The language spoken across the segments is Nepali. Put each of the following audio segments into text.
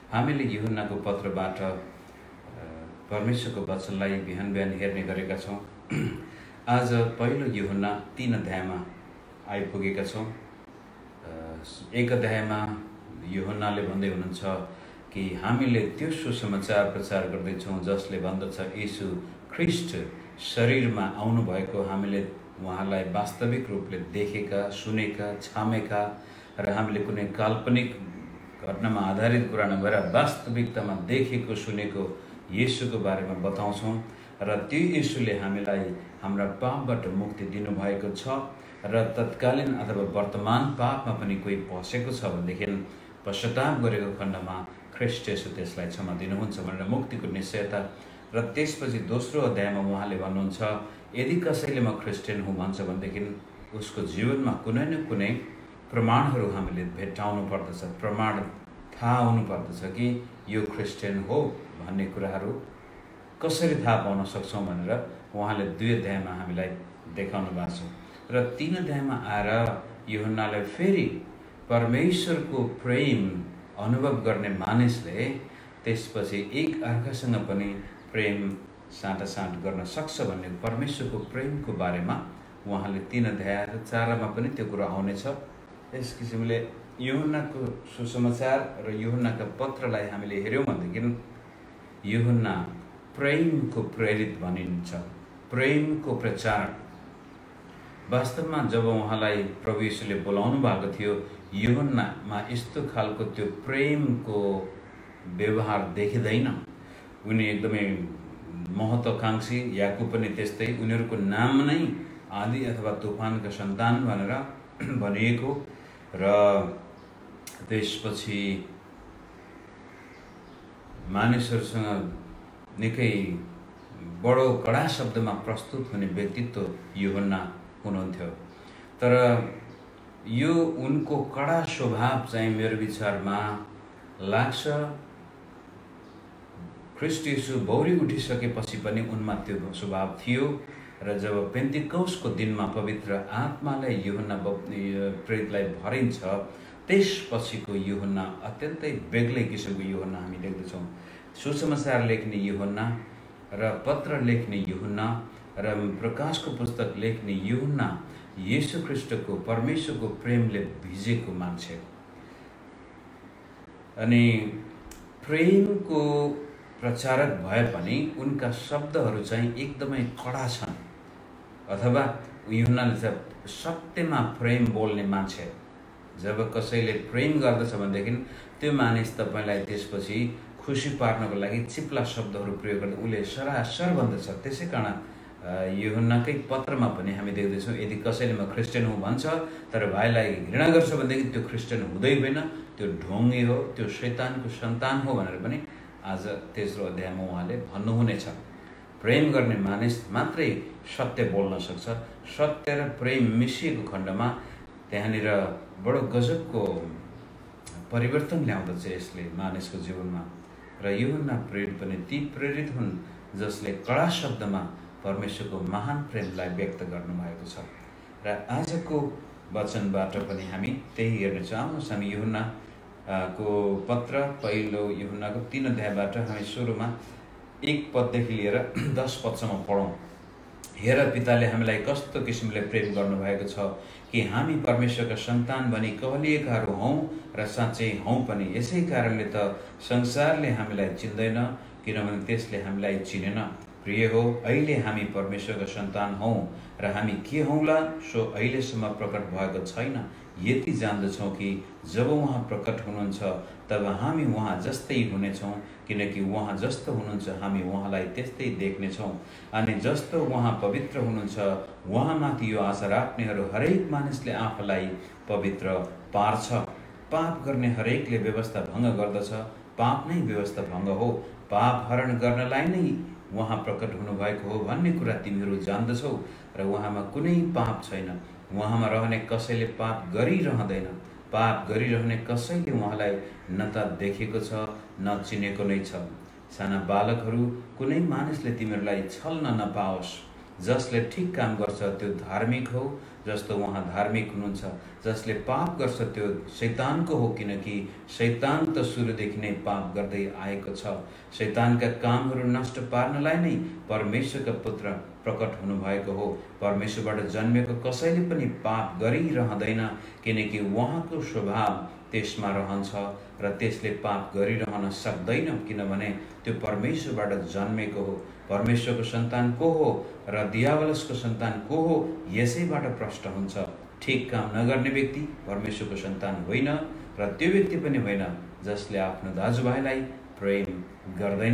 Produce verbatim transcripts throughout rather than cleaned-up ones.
हामीले यूहन्नाको पत्रबाट परमेश्वरको वचनलाई बिहान बिहान हेर्ने गरेका छौँ। आज पहिलो यूहन्ना तीन अध्यायमा आइपुगेका छौँ। एक अध्यायमा यूहन्नाले भन्दै हुनुहुन्छ कि हामीले त्यो सुसमाचार प्रचार गर्दैछौँ जसले भन्दछ यीशु ख्रीष्ट शरीरमा आउनुभएको हामीले उहाँलाई वास्तविक रूपले देखेका, सुनेका, छामेका र हामीले कुनै काल्पनिक घटनामा आधारित कुरा नभएर वास्तविकतामा देखेको सुनेको येशूको बारेमा बताउँछौँ र त्यो येशूले हामीलाई हाम्रा पापबाट मुक्ति दिनुभएको छ र तत्कालीन अथवा वर्तमान पापमा पनि कोही फसेको छ भनेदेखि पश्चाताप गरेको खण्डमा ख्रीष्ट येशू त्यसलाई क्षमा दिनुहुन्छ भनेर मुक्तिको निश्चयता। र त्यसपछि दोस्रो अध्यायमा उहाँले भन्नुहुन्छ यदि कसैले म क्रिस्चियन हुँ भन्छ भनेदेखि उसको जीवनमा कुनै न कुनै प्रमाणहरू हामीले भेट्टाउनु पर्दछ, प्रमाण थाहा हुनु पर्दछ कि यो क्रिस्चियन हो भन्ने कुराहरू कसरी थाहा पाउन सक्छौँ भनेर उहाँले दुई अध्यायमा हामीलाई देखाउनु भएको छ। र तीन अध्यायमा आएर यूहन्नाले फेरि परमेश्वरको प्रेम अनुभव गर्ने मानिसले त्यसपछि एक अर्कासँग पनि प्रेम साटासाट गर्न सक्छ भन्ने परमेश्वरको प्रेमको बारेमा उहाँले तीन अध्याय र चारमा पनि त्यो कुरो आउनेछ। यस किसिमले यूहन्नाको सुसमाचार र यूहन्नाका पत्रलाई हामीले हेऱ्यौँ भनेदेखि यूहन्ना प्रेमको प्रेरित भनिन्छ, प्रेमको प्रचार। वास्तवमा जब उहाँलाई प्रभु येशूले बोलाउनु भएको थियो यूहन्नामा यस्तो खालको त्यो प्रेमको व्यवहार देखिँदैन। उनी एकदमै महत्त्वाकांक्षी, याकूब पनि त्यस्तै, उनीहरूको नाम नै आदि अथवा तूफानका सन्तान भनेर भनिएको र त्यसपछि मानिसहरूसँग निकै बडो कडा शब्दमा प्रस्तुत हुने व्यक्तित्व यूहन्ना हुनुहुन्थ्यो। तर यो उनको कडा स्वभाव चाहिँ मेरो विचारमा लाग्छ ख्रीष्ट येशू बौरी उठिसकेपछि पनि उनमा त्यो स्वभाव थियो र जब पेन्तिकोसको दिनमा पवित्र आत्माले यूहन्ना प्रेरितलाई भरिन्छ त्यसपछिको यूहन्ना अत्यन्तै बेग्लै किसिमको यूहन्ना हामी देख्दछौँ। सुसमाचार लेख्ने यूहन्ना र पत्र लेख्ने यूहन्ना र प्रकाशको पुस्तक लेख्ने यूहन्ना येशू ख्रीष्टको परमेश्वरको प्रेमले भिजेको मान्छे। अनि प्रेमको प्रचारक भए पनि उनका शब्दहरू चाहिँ एकदमै कडा छन्, अथवा यूहन्नाले चाहिँ सत्यमा प्रेम बोल्ने मान्छे। जब कसैले प्रेम गर्दछ भनेदेखि त्यो मानिस तपाईँलाई त्यसपछि खुसी पार्नको लागि चिप्ला शब्दहरू प्रयोग गर्दा उसले सरासर भन्दछ। त्यसै कारण यूहन्नाकै पत्रमा पनि हामी देख्दैछौँ यदि कसैले म क्रिस्चियन हुँ भन्छ तर भाइलाई घृणा गर्छ भनेदेखि त्यो क्रिस्चियन हुँदै होइन, त्यो ढोङ्गे हो, त्यो शैतानको सन्तान हो भनेर पनि आज तेस्रो अध्यायमा उहाँले भन्नुहुनेछ। प्रेम गर्ने मानिस मात्रै सत्य बोल्न सक्छ। सत्य र प्रेम मिसिएको खण्डमा त्यहाँनिर बडो गजबको परिवर्तन ल्याउँदछ यसले मानिसको जीवनमा। र यूहन्ना प्रेरित पनि ती प्रेरित हुन् जसले कडा शब्दमा परमेश्वरको महान प्रेमलाई व्यक्त गर्नुभएको छ। र आजको वचनबाट पनि हामी त्यही हेर्नेछौँ। आउनुहोस् हामी यूहन्ना को पत्र पहिलो यूहन्नाको तीन अध्यायबाट हामी सुरुमा एक पददेखि लिएर दस पदसम्म पढौँ। हेर पिताले हामीलाई कस्तो किसिमले प्रेम गर्नुभएको छ कि हामी परमेश्वरका सन्तान भनी कहलिएकाहरू हौँ र साँच्चै हौँ पनि। यसै कारणले त संसारले हामीलाई चिन्दैन किनभने त्यसले हामीलाई चिनेन। प्रिय हो, अहिले हामी परमेश्वरका सन्तान हौँ र हामी के हौँला सो अहिलेसम्म प्रकट भएको छैन। यति जान्दछौँ कि जब उहाँ प्रकट हुनुहुन्छ तब हामी उहाँ जस्तै हुनेछौँ किनकि उहाँ जस्तो हुनुहुन्छ हामी उहाँलाई त्यस्तै देख्नेछौँ। अनि जस्तो उहाँ पवित्र हुनुहुन्छ उहाँमाथि यो आशा राख्नेहरू हरेक मानिसले आफूलाई पवित्र पार्छ। पाप गर्ने हरेकले व्यवस्था भङ्ग गर्दछ, पाप नै व्यवस्था भङ्ग हो। पाप हरण गर्नलाई नै उहाँ प्रकट हुनुभएको हो भन्ने कुरा तिमीहरू जान्दछौ र उहाँमा कुनै पाप छैन। उहाँमा रहने कसैले पाप गरिरहँदैन। पाप गरिरहने कसैले उहाँलाई न त देखेको छ न चिनेको नै छ। साना बालकहरू, कुनै मानिसले तिमीहरूलाई छल्न नपाओस्। जसले ठिक काम गर्छ त्यो धार्मिक हो जस्तो उहाँ धार्मिक हुनुहुन्छ, जसले पाप गर्छ त्यो शैतानको हो, किनकि शैतान त सुरुदेखि नै पाप गर्दै आएको छ। शैतानका कामहरू नष्ट पार्नलाई नै परमेश्वरका पुत्र प्रकट हुनुभएको हो। परमेश्वरबाट जन्मेको कसैले पनि पाप गरिरहँदैन, किनकि उहाँको स्वभाव त्यसमा रहन्छ र त्यसले पाप गरिरहन सक्दैन, किनभने त्यो परमेश्वरबाट जन्मेको हो। परमेश्वरको सन्तान को हो र दियावलसको सन्तान को हो, यसैबाट प्रष्ट हुन्छ। ठिक काम नगर्ने व्यक्ति परमेश्वरको सन्तान होइन र त्यो व्यक्ति पनि होइन जसले आफ्नो दाजुभाइलाई प्रेम गर्दैन।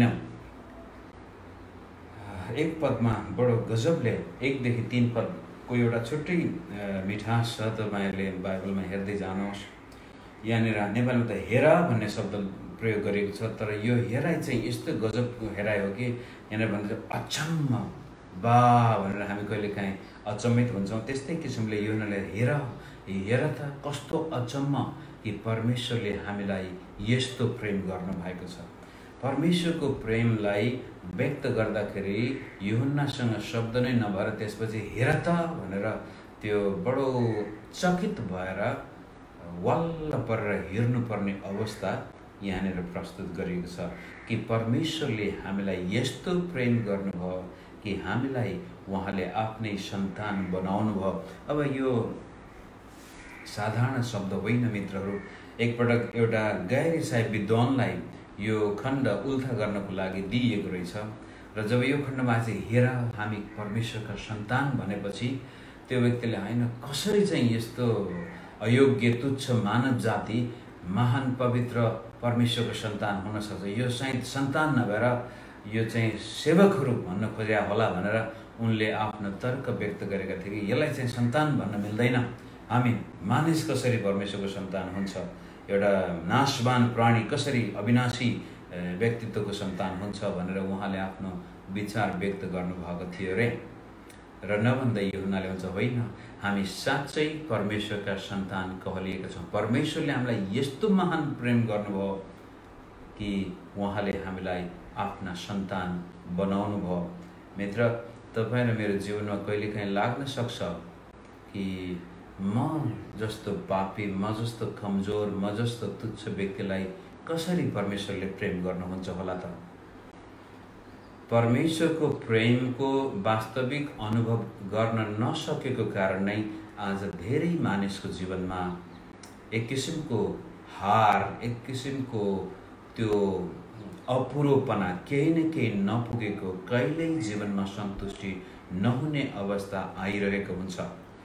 एक पदमा बडो गजबले एकदेखि तीन पदको एउटा छुट्टै मिठास छ, तपाईँहरूले बाइबलमा हेर्दै जानुहोस्। यहाँनिर नेपालमा त हेरा भन्ने शब्द प्रयोग गरिएको छ, तर यो हेराइ चाहिँ यस्तो गजबको हेराइ हो कि यहाँनिर भन्छ अचम्म बा भनेर हामी कहिले काहीँ अचम्मित हुन्छौँ। त्यस्तै किसिमले यो हुनाले हेर हेर त कस्तो अचम्म कि परमेश्वरले हामीलाई यस्तो प्रेम गर्नुभएको छ। परमेश्वरको प्रेमलाई व्यक्त गर्दाखेरि यूहन्नासँग शब्द नै नभएर त्यसपछि हेर त भनेर त्यो बडो चकित भएर वाल्ल परेर हेर्नुपर्ने अवस्था यहाँनिर प्रस्तुत गरिएको छ कि परमेश्वरले हामीलाई यस्तो प्रेम गर्नुभयो कि हामीलाई उहाँले आफ्नै सन्तान बनाउनु भयो। अब यो साधारण शब्द होइन मित्रहरू। एकपटक एउटा गैर इसाई विद्वानलाई यो खण्ड उल्था गर्नको लागि दिइएको रहेछ र जब यो खण्डमा चाहिँ हेर हामी परमेश्वरका सन्तान भनेपछि त्यो व्यक्तिले होइन कसरी चाहिँ यस्तो अयोग्य तुच्छ मानव जाति महान पवित्र परमेश्वरको सन्तान हुन सक्छ, यो सायद सन्तान नभएर यो चाहिँ सेवकहरू भन्न खोज्या होला भनेर उनले आफ्नो तर्क व्यक्त गरेका थिए कि यसलाई चाहिँ सन्तान भन्न मिल्दैन, हामी मानिस कसरी परमेश्वरको सन्तान हुन्छ, एउटा नाशवान प्राणी कसरी अविनाशी व्यक्तित्वको सन्तान हुन्छ भनेर उहाँले आफ्नो विचार व्यक्त गर्नुभएको थियो रे। र नभन्दै यूहन्नाले भन्छ होइन, हामी साँच्चै परमेश्वरका सन्तान कहलिएका छौँ। परमेश्वरले हामीलाई यस्तो महान प्रेम गर्नुभयो कि उहाँले हामीलाई आफ्ना सन्तान बनाउनु भयो। मित्र, तपाईँ र मेरो जीवनमा कहिलेकाहीँ लाग्न सक्छ कि म जस्तो पापी, म जस्तो कमजोर, म जस्तो तुच्छ व्यक्तिलाई कसरी परमेश्वरले प्रेम गर्नुहुन्छ होला त। परमेश्वरको प्रेमको वास्तविक अनुभव गर्न नसकेको कारण नै आज धेरै मानिसको जीवनमा एक किसिमको हार, एक किसिमको त्यो अपुरोपना, केही न केही नपुगेको, कहिल्यै जीवनमा सन्तुष्टि नहुने अवस्था आइरहेको हुन्छ।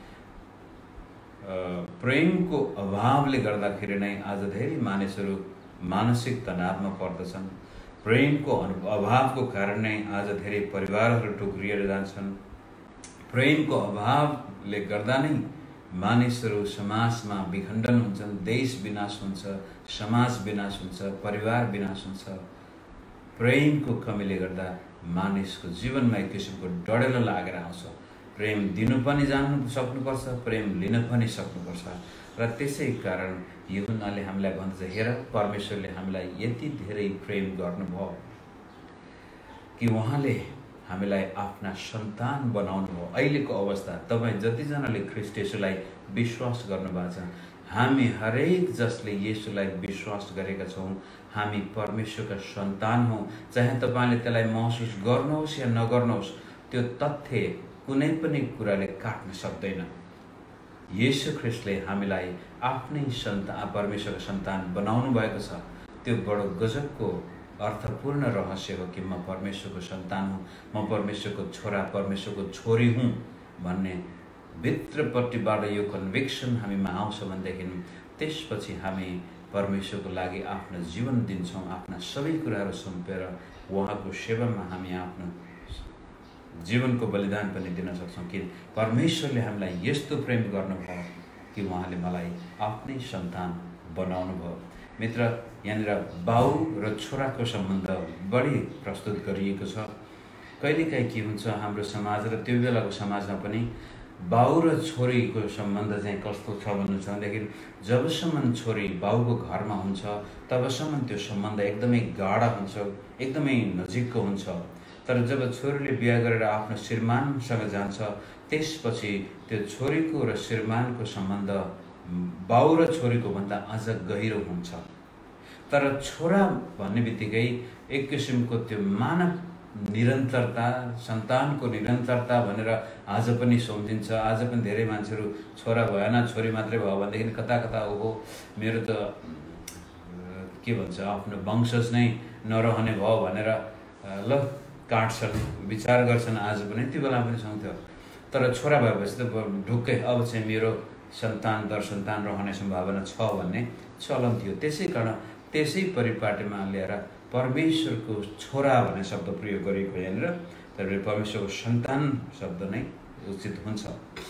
प्रेमको अभावले गर्दाखेरि नै आज धेरै मानिसहरू मानसिक तनावमा पर्दछन्। प्रेमको अभावको कारण नै आज धेरै परिवारहरू टुक्रिएर जान्छन्। प्रेमको अभावले गर्दा नै मानिसहरू समाजमा विखण्डन हुन्छन्, देश विनाश हुन्छ, समाज विनाश हुन्छ, परिवार विनाश हुन्छ। प्रेमको कमीले गर्दा मानिसको जीवनमा एक किसिमको डढेलो लागेर आउँछ। प्रेम दिनु पनि जान्नु सक्नुपर्छ, प्रेम लिन पनि सक्नुपर्छ। र त्यसै कारण यूहन्नाले हामीलाई भन्छ हेर परमेश्वरले हामीलाई यति धेरै प्रेम गर्नुभयो कि उहाँले हामीलाई आफ्ना सन्तान बनाउनु भयो। अहिलेको अवस्था तपाईँ जतिजनाले ख्रीष्ट येशूलाई विश्वास गर्नुभएको छ, हामी हरेक जसले येशूलाई विश्वास गरेका छौँ हामी परमेश्वरका सन्तान हौँ। चाहे तपाईँले त्यसलाई महसुस गर्नुहोस् या नगर्नुहोस्, त्यो तथ्य कुनै पनि कुराले काट्न सक्दैन। येशू ख्रीष्टले हामीलाई आफ्नै सन्तान, परमेश्वरका सन्तान बनाउनु भएको छ। त्यो बडो गजबको अर्थपूर्ण रहस्य हो कि म परमेश्वरको सन्तान हुँ, म परमेश्वरको छोरा, परमेश्वरको छोरी हुँ भन्ने भित्रपट्टिबाट यो कन्भिक्सन हामीमा आउँछ भनेदेखि त्यसपछि हामी परमेश्वरको लागि आफ्नो जीवन दिन्छौँ। आफ्ना सबै कुराहरू सुम्पेर उहाँको सेवामा हामी आफ्नो जीवनको बलिदान पनि दिन सक्छौँ कि परमेश्वरले हामीलाई यस्तो प्रेम गर्नुभयो कि उहाँले मलाई आफ्नै सन्तान बनाउनु भयो। मित्र, यहाँनिर बाउ र छोराको सम्बन्ध बढी प्रस्तुत गरिएको छ। कहिलेकाहीँ के हुन्छ हाम्रो समाज र त्यो बेलाको समाजमा पनि बाउ र छोरीको सम्बन्ध चाहिँ कस्तो छ भन्नु छ भनेदेखि जबसम्म छोरी बाउको घरमा हुन्छ तबसम्म त्यो सम्बन्ध एकदमै गाढा हुन्छ, एकदमै नजिकको हुन्छ। तर तर जब छोरीले बिहा गरेर आफ्नो श्रीमानसँग जान्छ त्यसपछि त्यो छोरीको र श्रीमानको सम्बन्ध बाउ र छोरीको भन्दा अझ गहिरो हुन्छ। तर छोरा भन्ने बित्तिकै एक किसिमको त्यो मानव निरन्तरता, सन्तानको निरन्तरता भनेर आज पनि सम्झिन्छ। आज पनि धेरै मान्छेहरू छोरा भएन छोरी मात्रै भयो भनेदेखि कता कता ओहो मेरो त के भन्छ आफ्नो वंशज नै नरहने भयो भनेर ल काट्छन्, विचार गर्छन्। आज पनि त्यो बेला पनि सँगथ्यो। तर छोरा भएपछि त ढुक्कै अब चाहिँ मेरो सन्तान दर सन्तान रहने सम्भावना छ भन्ने चलन थियो। त्यसै कारण त्यसै परिपाटीमा ल्याएर परमेश्वरको छोरा भन्ने शब्द प्रयोग गरिएको यहाँनिर, तर परमेश्वरको सन्तान शब्द नै उचित हुन्छ।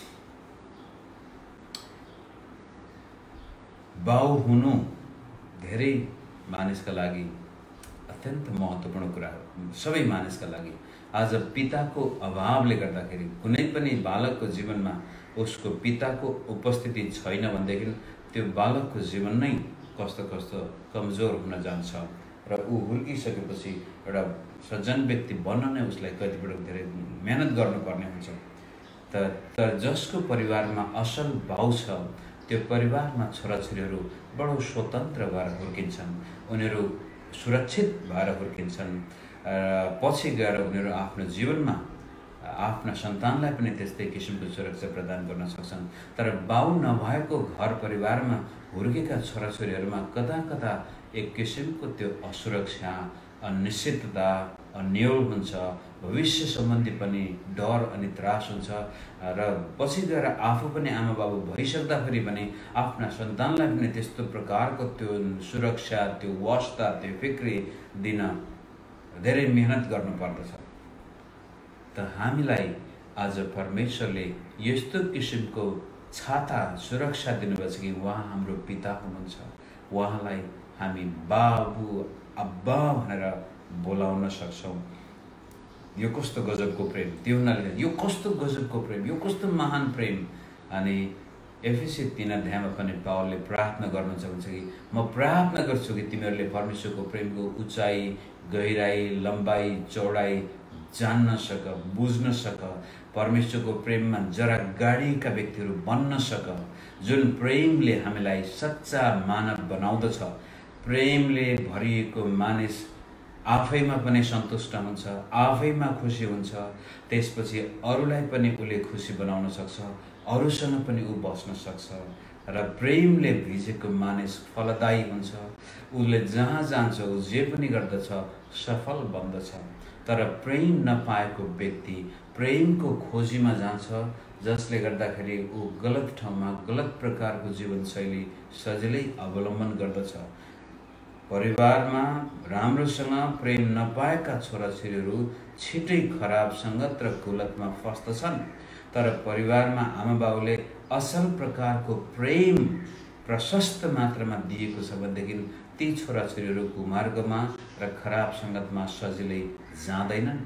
बाउ हुनु धेरै मानिसका लागि अत्यन्त महत्त्वपूर्ण कुरा हो, सबै मानिसका लागि। आज पिताको अभावले गर्दाखेरि कुनै पनि बालकको जीवनमा उसको पिताको उपस्थिति छैन भनेदेखि त्यो बालकको जीवन नै कस्तो कस्तो कमजोर हुन जान्छ र ऊ हुर्किसकेपछि एउटा सज्जन व्यक्ति बन्न नै उसलाई कतिपटक धेरै मेहनत गर्नुपर्ने हुन्छ। तर तर जसको परिवारमा असल बाउ छ त्यो परिवारमा छोराछोरीहरू बडो स्वतन्त्र भएर हुर्किन्छन्, उनीहरू सुरक्षित भएर हुर्किन्छन्। पछि गएर उनीहरू आफ्नो जीवनमा आफ्ना सन्तानलाई पनि त्यस्तै किसिमको सुरक्षा प्रदान गर्न सक्छन्। तर बाउ नभएको घर परिवारमा हुर्केका छोराछोरीहरूमा कता कता एक किसिमको त्यो असुरक्षा, अनिश्चितता, अन्यल हुन्छ, भविष्य सम्बन्धी पनि डर अनि त्रास हुन्छ र पछि गएर आफू पनि आमा बाबु भइसक्दाखेरि पनि आफ्ना सन्तानलाई पनि त्यस्तो प्रकारको त्यो सुरक्षा, त्यो वास्ता, त्यो फिक्री दिन धेरै मेहनत गर्नुपर्दछ। त हामीलाई आज परमेश्वरले यस्तो किसिमको छाता सुरक्षा दिनुभएको छ कि उहाँ हाम्रो पिता हुनुहुन्छ। उहाँलाई हामी बाबु अब्बा भनेर बोलाउन सक्छौँ। यो कस्तो गजबको प्रेम! त्यो हुनाले यो कस्तो गजबको प्रेम, यो कस्तो महान प्रेम। अनि एफिसी तीन अध्यायमा पनि पावलले प्रार्थना गर्नुहुन्छ भन्छ कि म प्रार्थना गर्छु कि तिमीहरूले परमेश्वरको प्रेमको उचाइ, गहिराई, लम्बाइ, चौडाइ जान्न सक, बुझ्न सक, परमेश्वरको प्रेममा जरा गाडीका व्यक्तिहरू बन्न सक, जुन प्रेमले हामीलाई सच्चा मानव बनाउँदछ। प्रेमले भरिएको मानिस आफैमा पनि सन्तुष्ट हुन्छ, आफैमा खुसी हुन्छ, त्यसपछि अरूलाई पनि उसले खुसी बनाउन सक्छ, अरूसँग पनि ऊ बस्न सक्छ। र प्रेमले भिजेको मानिस फलदायी हुन्छ, उसले जहाँ जान्छ ऊ जे पनि गर्दछ सफल बन्दछ। तर प्रेम नपाएको व्यक्ति प्रेमको खोजीमा जान्छ, जसले गर्दाखेरि ऊ गलत ठाउँमा गलत प्रकारको जीवनशैली सजिलै अवलम्बन गर्दछ। परिवारमा राम्रोसँग प्रेम नपाएका छोराछोरीहरू छिटै खराब सङ्गत र कुलतमा फस्दछन्। तर परिवारमा आमा बाउले असल प्रकारको प्रेम प्रशस्त मात्रामा दिएको छ भनेदेखि ती छोराछोरीहरू कुमार्गमा र खराब सङ्गतमा सजिलै जाँदैनन्।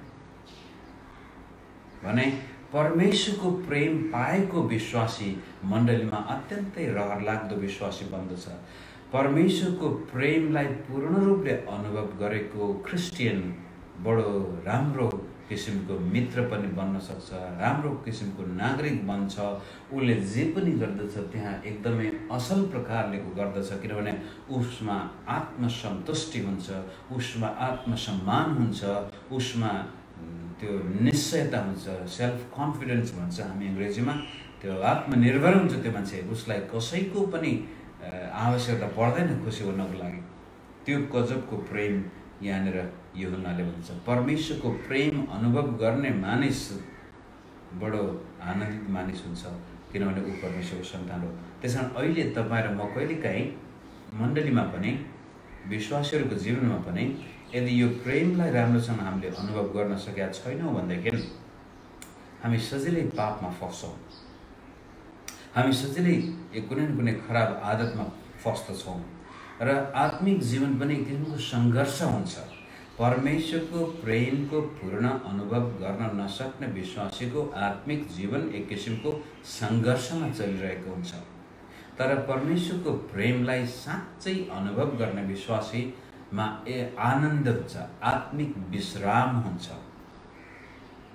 भने परमेश्वरको प्रेम पाएको विश्वासी मण्डलीमा अत्यन्तै रहरलाग्दो विश्वासी बन्दछ। परमेश्वरको प्रेमलाई पूर्ण रूपले अनुभव गरेको क्रिस्चियन बडो राम्रो किसिमको मित्र पनि बन्न सक्छ, राम्रो किसिमको नागरिक बन्छ। उसले जे पनि गर्दछ त्यहाँ एकदमै असल प्रकारले ऊ गर्दछ, किनभने उसमा आत्मसन्तुष्टि हुन्छ, उसमा आत्मसम्मान हुन्छ, उसमा त्यो निश्चयता हुन्छ, सेल्फ कन्फिडेन्स भन्छ हामी अङ्ग्रेजीमा। त्यो आत्मनिर्भर हुन्छ त्यो मान्छे, उसलाई कसैको पनि आवश्यकता पर्दैन खुसी हुनको लागि। त्यो गजबको प्रेम यहाँनिर यूहन्नाले भन्छ। परमेश्वरको प्रेम अनुभव गर्ने मानिस बडो आनन्दित मानिस हुन्छ, किनभने ऊ परमेश्वरको सन्तान हो। त्यसै कारण अहिले तपाईँ र म कहिलेकाहीँ मण्डलीमा पनि विश्वासीहरूको जीवनमा पनि यदि यो प्रेमलाई राम्रोसँग हामीले अनुभव गर्न सकेका छैनौँ भनेदेखि हामी सजिलै पापमा फस्छौँ, हामी सजिलै कुनै न कुनै खराब आदतमा फस्दछौँ र आत्मिक जीवन पनि एक किसिमको सङ्घर्ष हुन्छ। परमेश्वरको प्रेमको पूर्ण अनुभव गर्न नसक्ने विश्वासीको आत्मिक जीवन एक किसिमको सङ्घर्षमा चलिरहेको हुन्छ। तर परमेश्वरको प्रेमलाई साँच्चै अनुभव गर्ने विश्वासीमा ए आनन्द हुन्छ, आत्मिक विश्राम हुन्छ।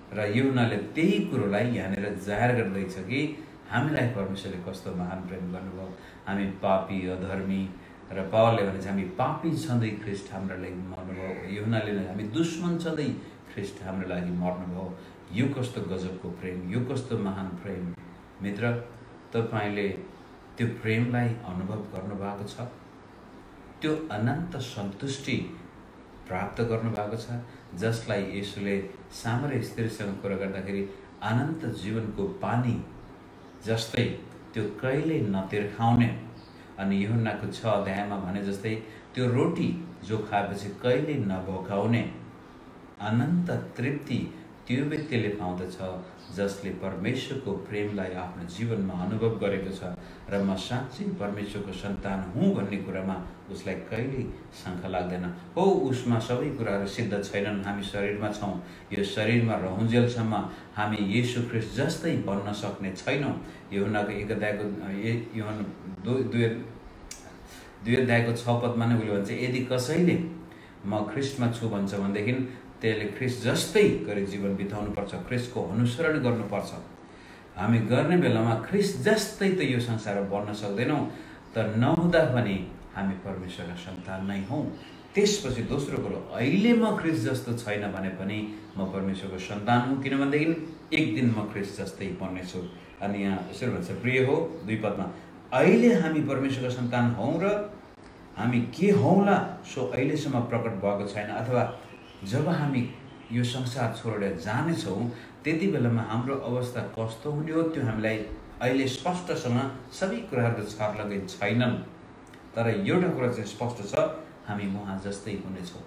र यूहन्नाले त्यही कुरोलाई यहाँनिर जाहेर गर्दैछ कि हामीलाई परमेश्वरले कस्तो महान प्रेम गर्नुभयो, हामी पापी अधर्मी, र पावलले भने हामी पापी छँदै ख्रिस्ट हाम्रो लागि मर्नुभयो, यूहन्नाले हामी दुश्मन छँदै ख्रिस्ट हाम्रो लागि मर्नुभयो। यो कस्तो गजबको प्रेम, यो कस्तो महान प्रेम। मित्र, तपाईँले त्यो प्रेमलाई अनुभव गर्नुभएको छ? त्यो अनन्त सन्तुष्टि प्राप्त गर्नुभएको छ जसलाई येशूले सामरी स्त्रीसँग कुरा गर्दाखेरि अनन्त जीवनको पानी जस्तै त्यो कहिल्यै नतिर्खाउने, अनि यूहन्नाको छ अध्यायमा भने जस्तै त्यो रोटी जो खाएपछि कहिल्यै नभोकाउने अनन्त तृप्ति त्यो व्यक्तिले पाउँदछ जसले परमेश्वरको प्रेमलाई आफ्नो जीवनमा अनुभव गरेको छ। र म साँच्चै परमेश्वरको सन्तान हुँ भन्ने कुरामा उसलाई कहिल्यै शङ्का लाग्दैन। हो, उसमा सबै कुराहरू सिद्ध छैनन्, हामी शरीरमा छौँ, यो शरीरमा रहुन्जेलसम्म हामी येशू ख्रिस्ट जस्तै बन्न सक्ने छैनौँ। यूहन्नाको एक अध्यायको यूहन्ना दुई दुई दुई अध्यायको छ पदमा नै उसले भन्छ, यदि कसैले म ख्रिस्टमा छु भन्छ भनेदेखि त्यसले ख्रिस्ट जस्तै गरी जीवन बिताउनुपर्छ, ख्रिस्टको अनुसरण गर्नुपर्छ। हामी गर्ने बेलामा ख्रिस्ट जस्तै त यो संसारमा बन्न सक्दैनौँ, तर नहुँदा पनि हामी परमेश्वरका सन्तान नै हौँ। त्यसपछि दोस्रो कुरो, अहिले म ख्रिस्ट जस्तो छैन भने पनि म परमेश्वरको सन्तान हुँ, किनभनेदेखि एक दिन म ख्रिस्ट जस्तै बन्नेछु। अनि यहाँ यसरी भन्छ, प्रिय हो दुई पदमा, अहिले हामी परमेश्वरका सन्तान हौँ र हामी के हौँला सो अहिलेसम्म प्रकट भएको छैन, अथवा जब हामी यो संसार छोडेर जानेछौँ त्यति बेलामा हाम्रो अवस्था कस्तो हुने हो त्यो हामीलाई अहिले स्पष्टसँग सबै कुराहरू छर्लङ्गै छैनन्। तर एउटा कुरा चाहिँ स्पष्ट छ, हामी उहाँ जस्तै हुनेछौँ।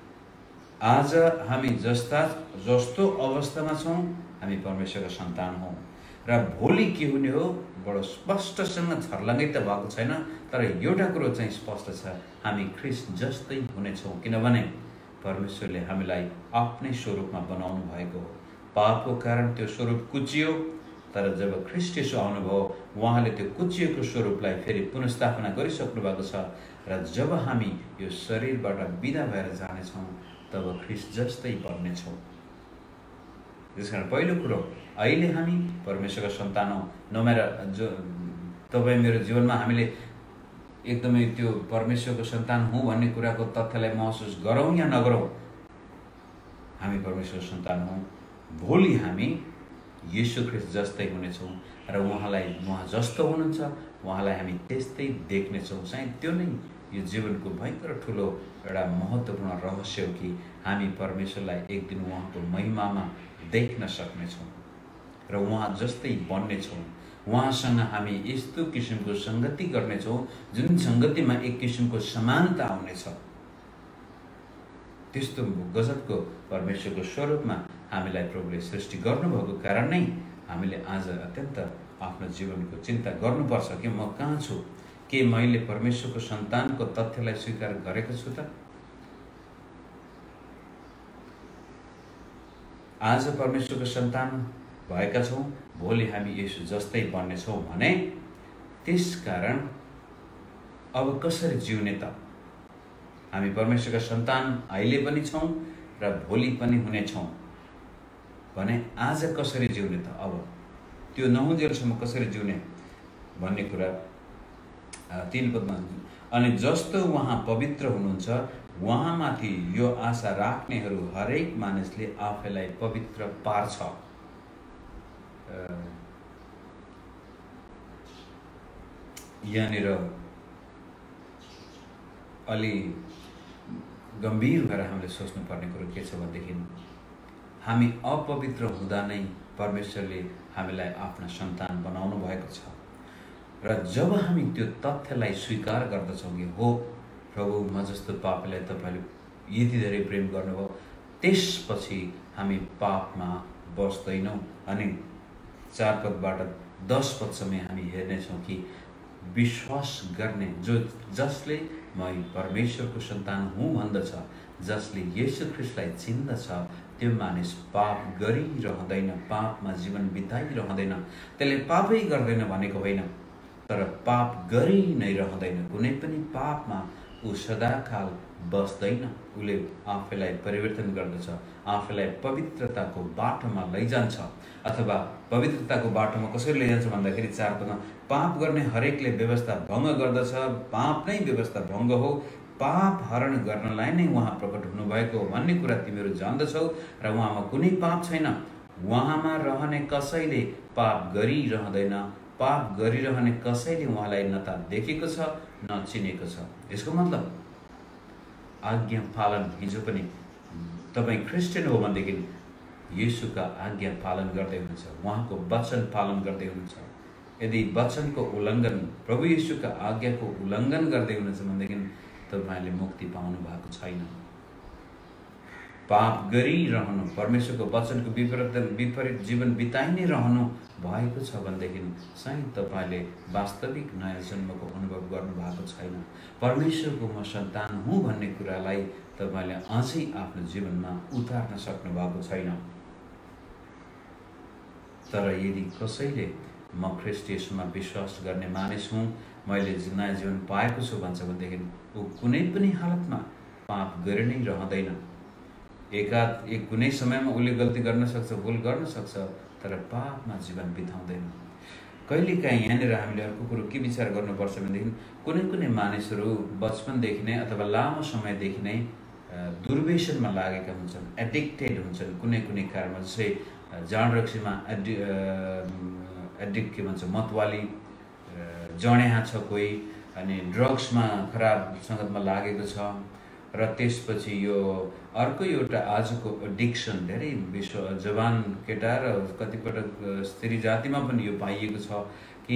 आज हामी जस्ता जस्तो अवस्थामा छौँ हामी परमेश्वरका सन्तान हौँ, र भोलि के हुने हो बडो स्पष्टसँग छर्लङ्गै त भएको छैन, तर एउटा कुरो चाहिँ स्पष्ट छ, हामी ख्रिस्ट जस्तै हुनेछौँ, किनभने परमेश्वरले हामीलाई आफ्नै स्वरूपमा बनाउनु भएको हो। पापको कारण त्यो स्वरूप कुचियो, तर जब ख्रिस्ट येशू आउनुभयो उहाँले त्यो कुचिएको स्वरूपलाई फेरि पुनर्स्थापना गरिसक्नु भएको छ, र जब हामी यो शरीरबाट बिदा भएर जानेछौँ तब ख्रिस्ट जस्तै बन्नेछौँ। त्यसकारण पहिलो कुरो, अहिले हामी परमेश्वरका सन्तान हौँ। नमेरा जो तपाईँ मेरो जीवनमा हामीले एकदमै त्यो परमेश्वरको सन्तान हुँ भन्ने कुराको तथ्यलाई महसुस गरौँ या नगरौँ, हामी परमेश्वरको सन्तान हौँ। भोलि हामी येशू ख्रिस्ट जस्तै हुनेछौँ र उहाँलाई उहाँ जस्तो हुनुहुन्छ उहाँलाई हामी त्यस्तै देख्नेछौँ। सायद त्यो नै यो जीवनको भयङ्कर ठुलो एउटा महत्त्वपूर्ण रहस्य हो कि हामी परमेश्वरलाई एक दिन उहाँको महिमामा देख्न सक्नेछौँ र उहाँ जस्तै बन्नेछौँ। उहाँसँग हामी यस्तो किसिमको सङ्गति गर्नेछौँ जुन सङ्गतिमा एक किसिमको समानता आउनेछ। त्यस्तो गजबको परमेश्वरको स्वरूपमा हामीलाई प्रभुले सृष्टि गर्नुभएको कारण नै हामीले आज अत्यन्त आफ्नो जीवनको चिन्ता गर्नुपर्छ कि म कहाँ छु, के मैले परमेश्वरको सन्तानको तथ्यलाई स्वीकार गरेको छु त? आज परमेश्वरको सन्तान भएका छौँ, भोलि हामी येशू जस्तै बन्नेछौँ भने त्यसकारण अब कसरी जिउने त? हामी परमेश्वरका सन्तान अहिले पनि छौँ र भोलि पनि हुनेछौँ भने आज कसरी जिउने त? अब त्यो नहुन्जेलसम्म कसरी जिउने भन्ने कुरा तीन पदमा, अनि जस्तो उहाँ पवित्र हुनुहुन्छ उहाँमाथि यो आशा राख्नेहरू हरेक मानिसले आफैलाई पवित्र पार्छ। यहाँनिर अलि गम्भीर भएर हामीले सोच्नुपर्ने कुरो के छ भनेदेखि हामी अपवित्र हुँदा नै परमेश्वरले हामीलाई आफ्ना सन्तान बनाउनु भएको छ, र जब हामी त्यो तथ्यलाई स्वीकार गर्दछौँ कि हो प्रभु म जस्तो पापीलाई तपाईँले यति धेरै प्रेम गर्नुभयो, त्यसपछि हामी पापमा बस्दैनौँ। अनि चार पदबाट दस पदसम्म हामी हेर्नेछौँ कि विश्वास गर्ने जो जसले म परमेश्वरको सन्तान हुँ भन्दछ, जसले येशू ख्रिस्टलाई चिन्दछ, त्यो मानिस पाप गरिरहँदैन, पापमा जीवन बिताइरहँदैन। त्यसले पापै गर्दैन भनेको होइन, तर पाप गरि नै रहँदैन। कुनै पनि पापमा ऊ सदाकाल बस्दैन, उसले आफैलाई परिवर्तन गर्दछ, आफैलाई पवित्रताको बाटोमा लैजान्छ। अथवा पवित्रताको बाटोमा कसरी लैजान्छ भन्दाखेरि चार पदमा पाप गर्ने हरेकले व्यवस्था भङ्ग गर्दछ, पाप नै व्यवस्था भङ्ग हो, पाप हरण गर्नलाई नै उहाँ प्रकट हुनुभएको हो भन्ने कुरा तिमीहरू जान्दछौ र उहाँमा कुनै पाप छैन। उहाँमा रहने कसैले पाप गरिरहँदैन, पाप गरिरहने कसैले उहाँलाई न त देखेको छ न चिनेको छ। यसको मतलब आज्ञा पालन, हिजो पनि तपाईँ क्रिस्चियन हो भनेदेखि येशूका आज्ञा पालन गर्दै हुनुहुन्छ, उहाँको वचन पालन गर्दै हुनुहुन्छ। यदि वचनको उल्लङ्घन, प्रभु येशूका आज्ञाको उल्लङ्घन गर्दै हुनुहुन्छ भनेदेखि तपाईँले मुक्ति पाउनु भएको छैन। पाप गरिरहनु, परमेश्वरको वचनको विपरीत विपरीत जीवन बिताइ नै रहनु भएको छ भनेदेखि सायद तपाईँले वास्तविक नयाँ जन्मको अनुभव गर्नु भएको छैन। परमेश्वरको म सन्तान हुँ भन्ने कुरालाई तपाईँले अझै आफ्नो जीवनमा उतार्न सक्नु भएको छैन। तर यदि कसैले म ख्रीष्ट येशूमा विश्वास गर्ने मानिस हुँ, मैले नयाँ जीवन पाएको छु भन्छ भनेदेखि ऊ कुनै पनि हालतमा पाप गरि नै रहँदैन। एकाध एक कुनै समयमा उसले गल्ती गर्न सक्छ, भुल गर्न सक्छ, तर पापमा जीवन बिताउँदैन। कहिलेकाहीँ यहाँनिर हामीले अर्को कुरो के विचार गर्नुपर्छ भनेदेखि कुनै कुनै मानिसहरू बचपनदेखि नै अथवा लामो समयदेखि नै दुर्व्यसनमा लागेका हुन्छन्, एडिक्टेड हुन्छन् कुनै कुनै कारणमा। जस्तै जाँड रक्सीमा एडि एडिक्ट के भन्छ मतवाली जड्या छ कोही, अनि ड्रग्समा खराब सङ्गतमा लागेको छ, र त्यसपछि यो अर्को एउटा आजको एडिक्सन धेरै विश्व जवान केटा र कतिपटक स्त्री जातिमा पनि यो पाइएको छ कि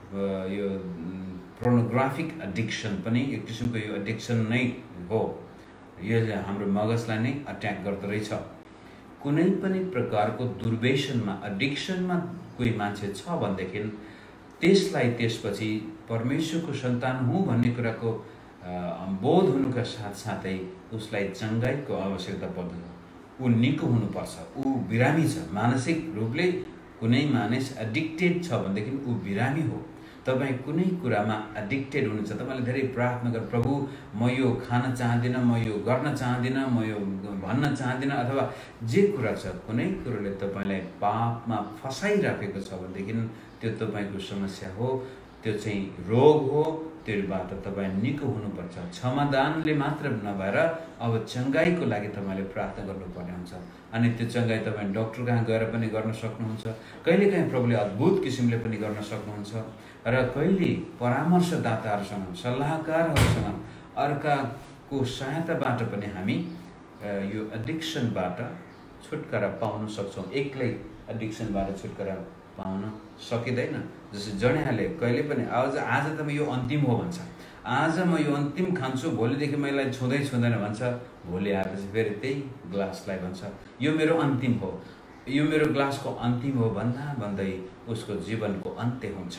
यो पोर्नोग्राफिक एडिक्सन पनि एक किसिमको यो एडिक्सन नै हो। यसले हाम्रो मगजलाई नै अट्याक गर्दो रहेछ। कुनै पनि प्रकारको दुर्व्यसनमा, एडिक्सनमा कोही मान्छे छ भनेदेखि त्यसलाई त्यसपछि परमेश्वरको सन्तान हुँ भन्ने कुराको बोध हुनुका साथसाथै उसलाई चङ्गाइको आवश्यकता पर्दछ। ऊ निको हुनुपर्छ, ऊ बिरामी छ मानसिक रूपले। कुनै मानिस एडिक्टेड छ भनेदेखि ऊ बिरामी हो। तपाईँ कुनै कुरामा एडिक्टेड हुनुहुन्छ, तपाईँले धेरै प्रार्थना गर, प्रभु म यो खान चाहदिनँ, म यो गर्न चाहदिनँ, म यो भन्न चाहदिनँ, अथवा जे कुरा छ कुनै कुरोले तपाईँलाई पापमा फसाइराखेको छ भनेदेखि त्यो तपाईँको समस्या हो, त्यो चाहिँ रोग हो। त्योबाट तपाईँ निको हुनुपर्छ। क्षमादानले मात्र नभएर अब चङ्गाइको लागि तपाईँले प्रार्थना गर्नुपर्ने हुन्छ। अनि त्यो चङ्गाइ तपाईँ डक्टर कहाँ गएर पनि गर्न सक्नुहुन्छ, कहिलेकाहीँ प्रभुले अद्भुत किसिमले पनि गर्न सक्नुहुन्छ, र कहिले परामर्शदाताहरूसँग, सल्लाहकारहरूसँग, अर्काको सहायताबाट पनि हामी यो एडिक्सनबाट छुटकारा पाउन सक्छौँ। एक्लै एडिक्सनबाट छुटकारा पाउन सकिँदैन। जस्तै जड्याले कहिले पनि आज आज त म यो अन्तिम हो भन्छ, आज म यो अन्तिम खान्छु, भोलिदेखि मलाई छुँदै छुँदैन भन्छ, भोलि आएपछि फेरि त्यही ग्लासलाई भन्छ यो मेरो अन्तिम हो, यो मेरो ग्लासको अन्तिम हो भन्दा भन्दै उसको जीवनको अन्त्य हुन्छ।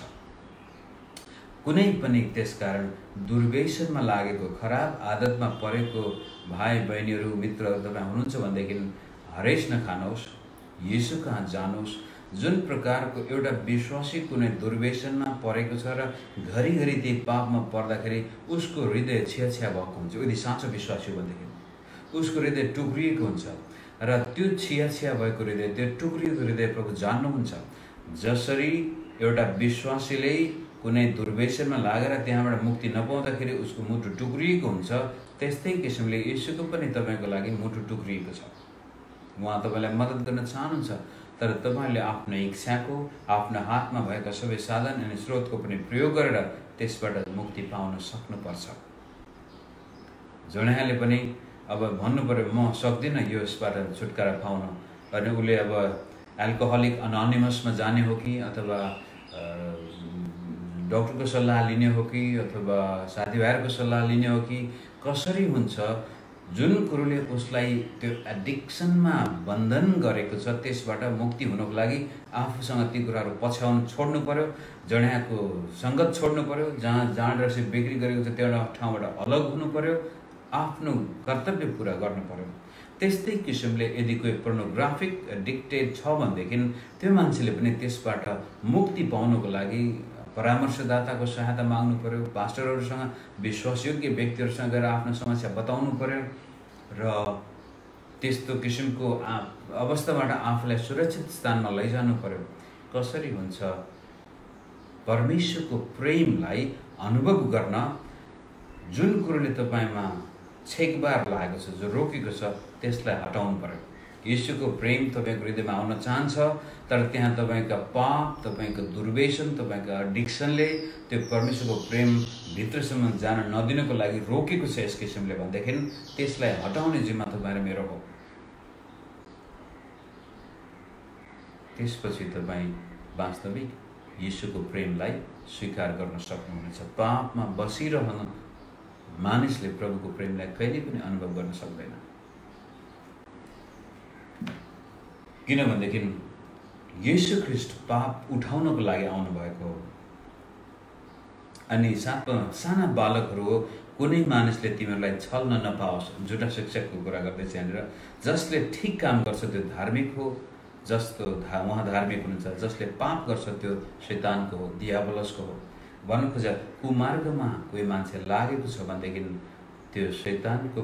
कुनै पनि त्यसकारण दुर्व्यसनमा लागेको, खराब आदतमा परेको भाइ बहिनीहरू, मित्रहरू तपाईँ हुनुहुन्छ भनेदेखि हरेस नखानुहोस्, येशू कहाँ जानुहोस्। जुन प्रकारको एउटा विश्वासी कुनै दुर्व्यसनमा परेको छ र घरिघरि त्यही पापमा पर्दाखेरि उसको हृदय छियाछिया भएको हुन्छ, यदि साँचो विश्वासी भनेदेखि उसको हृदय टुक्रिएको हुन्छ, र त्यो छियाछिया भएको हृदय, त्यो टुक्रिएको हृदय प्रभु जान्नुहुन्छ। जसरी एउटा विश्वासीले कुनै दुर्व्यसनमा लागेर त्यहाँबाट मुक्ति नपाउँदाखेरि उसको मुटु टुक्रिएको हुन्छ, त्यस्तै किसिमले येशूको पनि तपाईँको लागि मुटु टुक्रिएको छ। उहाँ तपाईँलाई मद्दत गर्न चाहनुहुन्छ, तर तपाईँले आफ्नो इच्छाको, आफ्नो हातमा भएका सबै साधन अनि स्रोतको पनि प्रयोग गरेर त्यसबाट मुक्ति पाउन सक्नुपर्छ। जड्याले पनि अब भन्नु पर्यो म सक्दिनँ यो यसबाट छुटकारा पाउन, अनि उसले अब एल्कोहलिक अनोनिमसमा जाने हो कि, अथवा डक्टरको सल्लाह लिने हो कि, अथवा साथीभाइहरूको सल्लाह लिने हो कि, कसरी हुन्छ। जुन कुरोले उसलाई त्यो एडिक्सनमा बन्धन गरेको छ त्यसबाट मुक्ति हुनको लागि आफूसँग ती कुराहरू पछ्याउन छोड्नु पर्यो, जड्याको सङ्गत छोड्नु पर्यो, जहाँ जाँड रक्सी बिक्री गरेको छ त्यो ठाउँबाट अलग हुनु पर्यो, आफ्नो कर्तव्य पुरा गर्नु पर्यो। त्यस्तै किसिमले यदि कोही पोर्नोग्राफिक एडिक्टेड छ भनेदेखि त्यो मान्छेले पनि त्यसबाट मुक्ति पाउनको लागि परामर्शदाताको सहायता माग्नु पर्यो, पास्टरहरूसँग, विश्वासयोग्य व्यक्तिहरूसँग गएर आफ्नो समस्या बताउनु पर्यो र त्यस्तो किसिमको अवस्थाबाट आफूलाई सुरक्षित स्थानमा लैजानु पर्यो। कसरी हुन्छ? परमेश्वरको प्रेमलाई अनुभव गर्न जुन कुरोले तपाईँमा छेकबार लागेको छ, जो रोकेको छ, त्यसलाई हटाउनु पर्यो। यीशुको प्रेम तपाईँको हृदयमा आउन चाहन्छ, तर त्यहाँ तपाईँका पाप, तपाईँको दुर्व्यसन, तपाईँको एडिक्सनले त्यो परमेश्वरको प्रेम भित्रसम्म जान नदिनको लागि रोकेको छ यस किसिमले भनेदेखि त्यसलाई हटाउने जिम्मा तपाईँ र मेरो हो। त्यसपछि तपाईँ वास्तविक यीशुको प्रेमलाई स्वीकार गर्न सक्नुहुनेछ। पापमा बसिरहन मानिसले प्रभुको प्रेमलाई कहिले पनि अनुभव गर्न सक्दैन, किनभनेदेखि यीशु ख्रीष्ट पाप उठाउनको लागि आउनुभएको हो। अनि साथमा साना बालकहरू हो, कुनै मानिसले तिमीहरूलाई छल्न नपाओस्, झुटा शिक्षकको कुरा गर्दैछ यहाँनिर। जसले ठिक काम गर्छ त्यो धार्मिक हो, जस्तो धा उहाँ धार्मिक हुनुहुन्छ। जसले पाप गर्छ त्यो शैतानको हो, दियाबलसको हो। भन्नु खोजा कुमार्गमा कोही मान्छे लागेको छ भनेदेखि त्यो शैतानको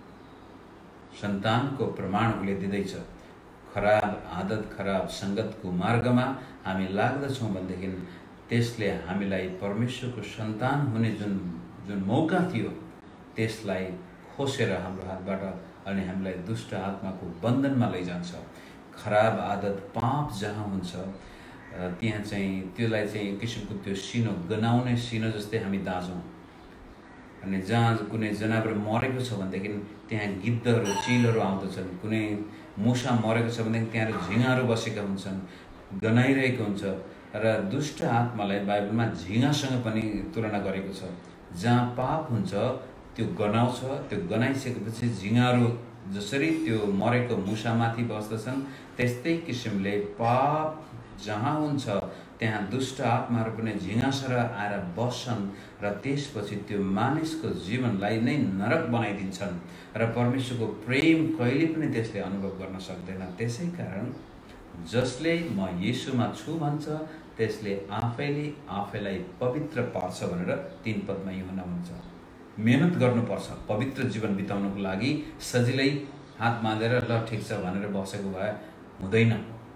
सन्तानको प्रमाण उसले दिँदैछ। खराब आदत, खराब सङ्गतको मार्गमा हामी लाग्दछौँ भनेदेखि त्यसले हामीलाई परमेश्वरको सन्तान हुने जुन जुन मौका थियो त्यसलाई खोसेर हाम्रो हातबाट अनि हामीलाई दुष्ट आत्माको बन्धनमा लैजान्छ। खराब आदत, पाप जहाँ हुन्छ त्यहाँ चाहिँ त्यसलाई चाहिँ एक किसिमको त्यो सिनो, गनाउने सिनो जस्तै हामी दाँजौँ। अनि जहाँ कुनै जनावर मरेको छ भनेदेखि त्यहाँ गिद्धहरू, चिलहरू आउँदछन्। कुनै मुसा मरेको छ भनेदेखि त्यहाँ झिँगाहरू बसेका हुन्छन्, गनाइरहेको हुन्छ। र दुष्ट आत्मालाई बाइबलमा झिँगासँग पनि तुलना गरेको छ। जहाँ पाप हुन्छ त्यो गनाउँछ, त्यो गनाइसकेपछि झिँगाहरू जसरी त्यो मरेको मुसामाथि बस्दछन् त्यस्तै किसिमले पाप जहाँ हुन्छ त्यहाँ दुष्ट आत्माहरू पनि झिँगासर आएर बस्छन् र त्यसपछि त्यो मानिसको जीवनलाई नै नरक बनाइदिन्छन् र परमेश्वरको प्रेम कहिले पनि त्यसले अनुभव गर्न सक्दैन। त्यसै कारण जसले म येशूमा छु भन्छ त्यसले आफैले आफैलाई पवित्र पार्छ भनेर तीन पदमा यूहन्ना भन्छ। मेहनत गर्नुपर्छ पवित्र जीवन बिताउनको लागि। सजिलै हात बाँधेर ल ठिक छ भनेर बसेको भए हुँदैन।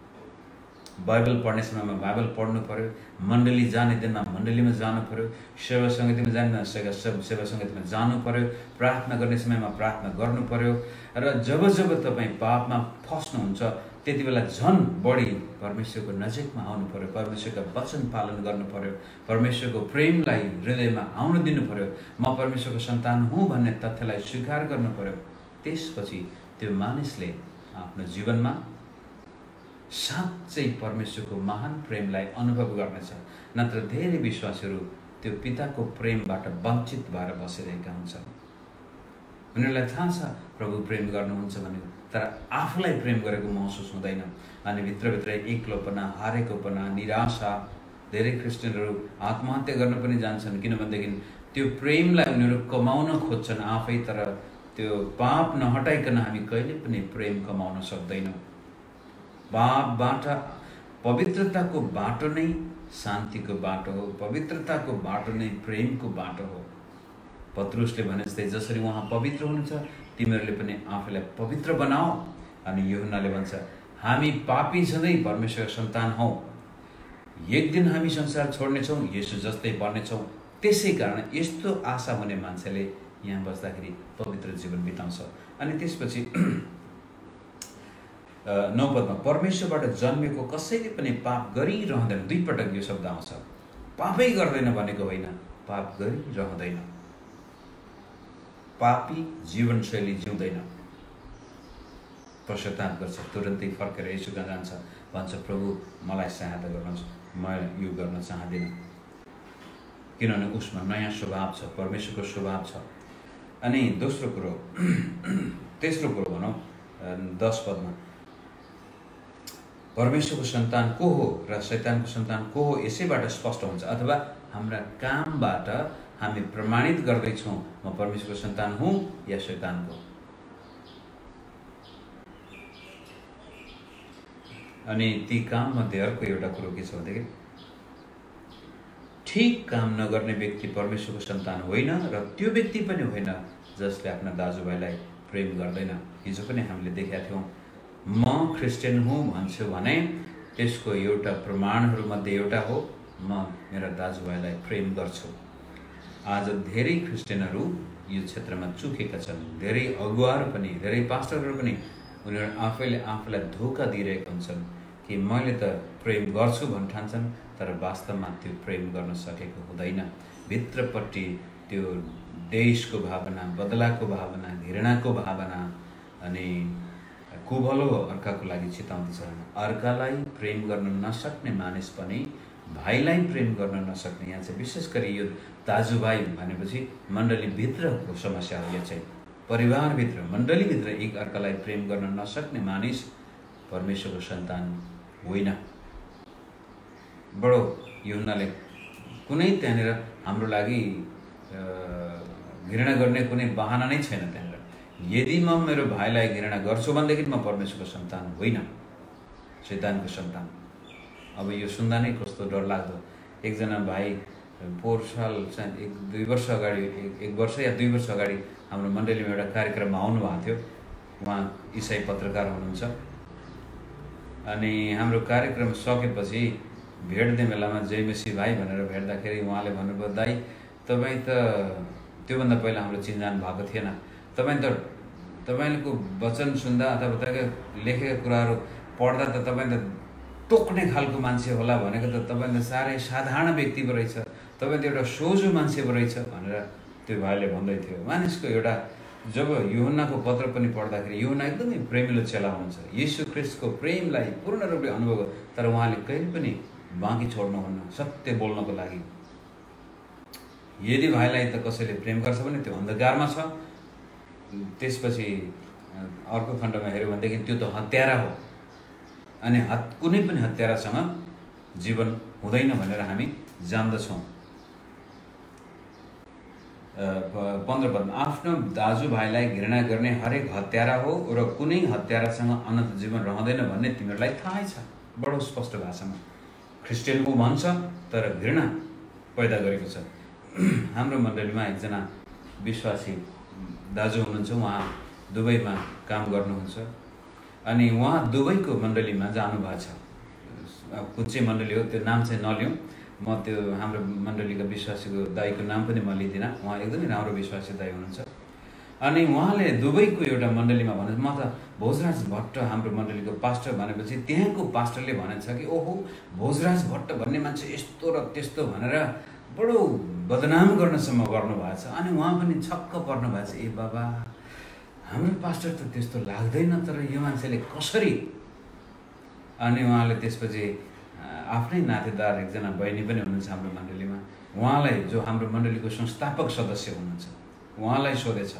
बाइबल पढ्ने समयमा बाइबल पढ्नु पर्यो, मण्डली जाने दिनमा मण्डलीमा जानु पर्यो, सेवा सङ्गतिमा जाने सेवा सेवा सङ्गतिमा जानु पर्यो, प्रार्थना गर्ने समयमा प्रार्थना गर्नु पर्यो। र जब जब तपाईँ पापमा फस्नुहुन्छ त्यति बेला झन् बढी परमेश्वरको नजिकमा आउनु पर्यो, परमेश्वरका वचन पालन गर्नु पर्यो, परमेश्वरको प्रेमलाई हृदयमा आउन दिनु पर्यो। म परमेश्वरको सन्तान हुँ भन्ने तथ्यलाई स्वीकार गर्नु पर्यो। त्यसपछि त्यो मानिसले आफ्नो जीवनमा साँच्चै परमेश्वरको महान प्रेमलाई अनुभव गर्नेछ। नत्र धेरै विश्वासीहरू त्यो पिताको प्रेमबाट वञ्चित भएर बसिरहेका हुन्छन्। उनीहरूलाई थाहा छ प्रभु प्रेम गर्नुहुन्छ भने, तर आफूलाई प्रेम गरेको महसुस हुँदैन। अनि भित्रभित्रै एक्लोपना, हारेकोपना, निराशा, धेरै क्रिस्चियनहरू आत्महत्या गर्न पनि जान्छन्। किनभनेदेखि त्यो प्रेमलाई उनीहरू कमाउन खोज्छन् आफै, तर त्यो पाप नहटाइकन हामी कहिले पनि प्रेम कमाउन सक्दैनौँ। पापबाट पवित्रताको बाटो नै शान्तिको बाटो हो, पवित्रताको बाटो नै प्रेमको बाटो हो। पत्रुसले भने जस्तै जसरी उहाँ पवित्र हुनुहुन्छ तिमीहरूले पनि आफैलाई पवित्र बनाओ। अनि यूहन्नाले भन्छ हामी पापी छँदै परमेश्वरको सन्तान हौँ, एक दिन हामी संसार छोड्नेछौँ, येशू जस्तै बन्नेछौँ। त्यसै कारण यस्तो आशा हुने मान्छेले यहाँ बस्दाखेरि पवित्र जीवन बिताउँछ। अनि त्यसपछि नौ पदमा परमेश्वरबाट जन्मेको कसैले पनि पाप गरिरहँदैन। दुई पटक यो शब्द आउँछ। पापै गर्दैन भनेको होइन, पाप गरिरहँदैन। पापी जीवनशैली जिउँदैन, पश्चाताप गर्छ, तुरन्तै फर्केर येशूकहाँ जान्छ, भन्छ प्रभु मलाई सहायता गर्नुहोस्, म यो गर्न चाहदिनँ। किनभने उसमा नयाँ स्वभाव छ, परमेश्वरको स्वभाव छ। अनि दोस्रो कुरो, तेस्रो कुरो भनौँ दस पदमा परमेश्वरको सन्तान को हो र शैतानको सन्तान को हो यसैबाट स्पष्ट हुन्छ। अथवा हाम्रा कामबाट हामी प्रमाणित गर्दैछौँ म परमेश्वरको सन्तान हुँ या शैतानको। अनि ती काममध्ये अर्को एउटा कुरो के छ भनेदेखि ठिक काम नगर्ने व्यक्ति परमेश्वरको सन्तान होइन र त्यो व्यक्ति पनि होइन जसले आफ्ना दाजुभाइलाई प्रेम गर्दैन। हिजो पनि हामीले देखेका थियौँ, म क्रिस्चियन हुँ भन्छु भने त्यसको एउटा प्रमाणहरूमध्ये एउटा हो म मेरा दाजुभाइलाई प्रेम गर्छु। आज धेरै क्रिस्चियनहरू यो क्षेत्रमा चुकेका छन्। धेरै अगुवाहरू पनि, धेरै पास्टरहरू पनि उनीहरू आफैले आफूलाई धोका दिइरहेका हुन्छन् कि मैले त प्रेम गर्छु भन् ठान्छन्, तर वास्तवमा त्यो प्रेम गर्न सकेको हुँदैन। भित्रपट्टि त्यो देशको भावना, बदलाको भावना, घृणाको भावना अनि कुभलो अर्काको लागि चिताउँदछ। अर्कालाई प्रेम गर्न नसक्ने मानिस पनि भाइलाई प्रेम गर्न नसक्ने, यहाँ चाहिँ विशेष गरी यो दाजुभाइ भनेपछि मण्डलीभित्रको समस्या हो। यो चाहिँ परिवारभित्र, मण्डलीभित्र एक अर्कालाई प्रेम गर्न नसक्ने मानिस परमेश्वरको सन्तान होइन। बडो यूहन्नाले कुनै त्यहाँनिर हाम्रो लागि घृणा गर्ने कुनै बहाना नै छैन त्यहाँनिर। यदि म मेरो भाइलाई घृणा गर्छु भनेदेखि म परमेश्वरको सन्तान होइन, शैतानको सन्तान। अब यो सुन्दा नै कस्तो डरलाग्दो। एकजना भाइ पोहोर साल चाहिँ एक दुई वर्ष अगाडि एक, एक वर्ष या दुई वर्ष अगाडि हाम्रो मण्डलीमा एउटा कार्यक्रममा आउनुभएको थियो। उहाँ इसाई पत्रकार हुनुहुन्छ अनि हाम्रो कार्यक्रम सकेपछि भेट्ने बेलामा जय मसी भाइ भनेर भेट्दाखेरि उहाँले भन्नुभयो, दाइ तपाईँ त त्योभन्दा पहिला हाम्रो चिनजान भएको थिएन, तपाईँ त तपाईँको वचन सुन्दा अथवा तपाईँको लेखेका कुराहरू पढ्दा त तपाईँ त तोक्ने खालको मान्छे होला भनेको त तपाईँ त साह्रै साधारण व्यक्ति पो रहेछ, तपाईँ त एउटा सोझो मान्छे पो रहेछ भनेर त्यो भाइले भन्दै थियो। मानिसको एउटा जब यूहन्नाको पत्र पनि पढ्दाखेरि यूहन्ना एकदमै प्रेमिलो चेला हुनुहुन्छ, यीशु ख्रिस्टको प्रेमलाई पूर्ण रूपले अनुभव, तर उहाँले कहिले पनि बाँकी छोड्नुहुन्न सत्य बोल्नको लागि। यदि भाइलाई त कसैले प्रेम गर्छ भने त्यो अन्धकारमा छ। त्यसपछि अर्को खण्डमा हेऱ्यो भनेदेखि त्यो त हत्यारा हो अनि हत कुनै पनि हत्यारासँग जीवन हुँदैन भनेर हामी जान्दछौँ। पन्ध्र पदमा आफ्नो दाजुभाइलाई घृणा गर्ने हरेक हत्यारा हो र कुनै हत्यारासँग अनन्त जीवन रहँदैन भन्ने तिमीहरूलाई थाहै छ। बडो स्पष्ट भाषामा क्रिस्चियन को भन्छ तर घृणा पैदा गरेको छ। हाम्रो मण्डलीमा एकजना विश्वासी दाजु हुनुहुन्छ, उहाँ दुबईमा काम गर्नुहुन्छ अनि उहाँ दुबईको मण्डलीमा जानुभएको छ। कुन चाहिँ मण्डली हो त्यो नाम चाहिँ नलिउँ, म त्यो हाम्रो मण्डलीको विश्वासीको दाईको नाम पनि म लिँदिनँ। उहाँ एकदमै राम्रो विश्वासी दाई हुनुहुन्छ अनि उहाँले दुबईको एउटा मण्डलीमा भने म त भोजराज भट्ट हाम्रो मण्डलीको पास्टर भनेपछि त्यहाँको पास्टरले भनेछ कि ओहो भोजराज भट्ट भन्ने मान्छे यस्तो र त्यस्तो भनेर बडो बदनाम गर्नसम्म गर्नुभएको छ। अनि उहाँ पनि छक्क पर्नु भएको छ, ए बाबा हाम्रो पास्टर त त्यस्तो लाग्दैन तर यो मान्छेले कसरी। अनि उहाँले त्यसपछि आफ्नै नातेदार एकजना बहिनी पनि हुनुहुन्छ हाम्रो मण्डलीमा, उहाँलाई जो हाम्रो मण्डलीको संस्थापक सदस्य हुनुहुन्छ उहाँलाई सोधेछ,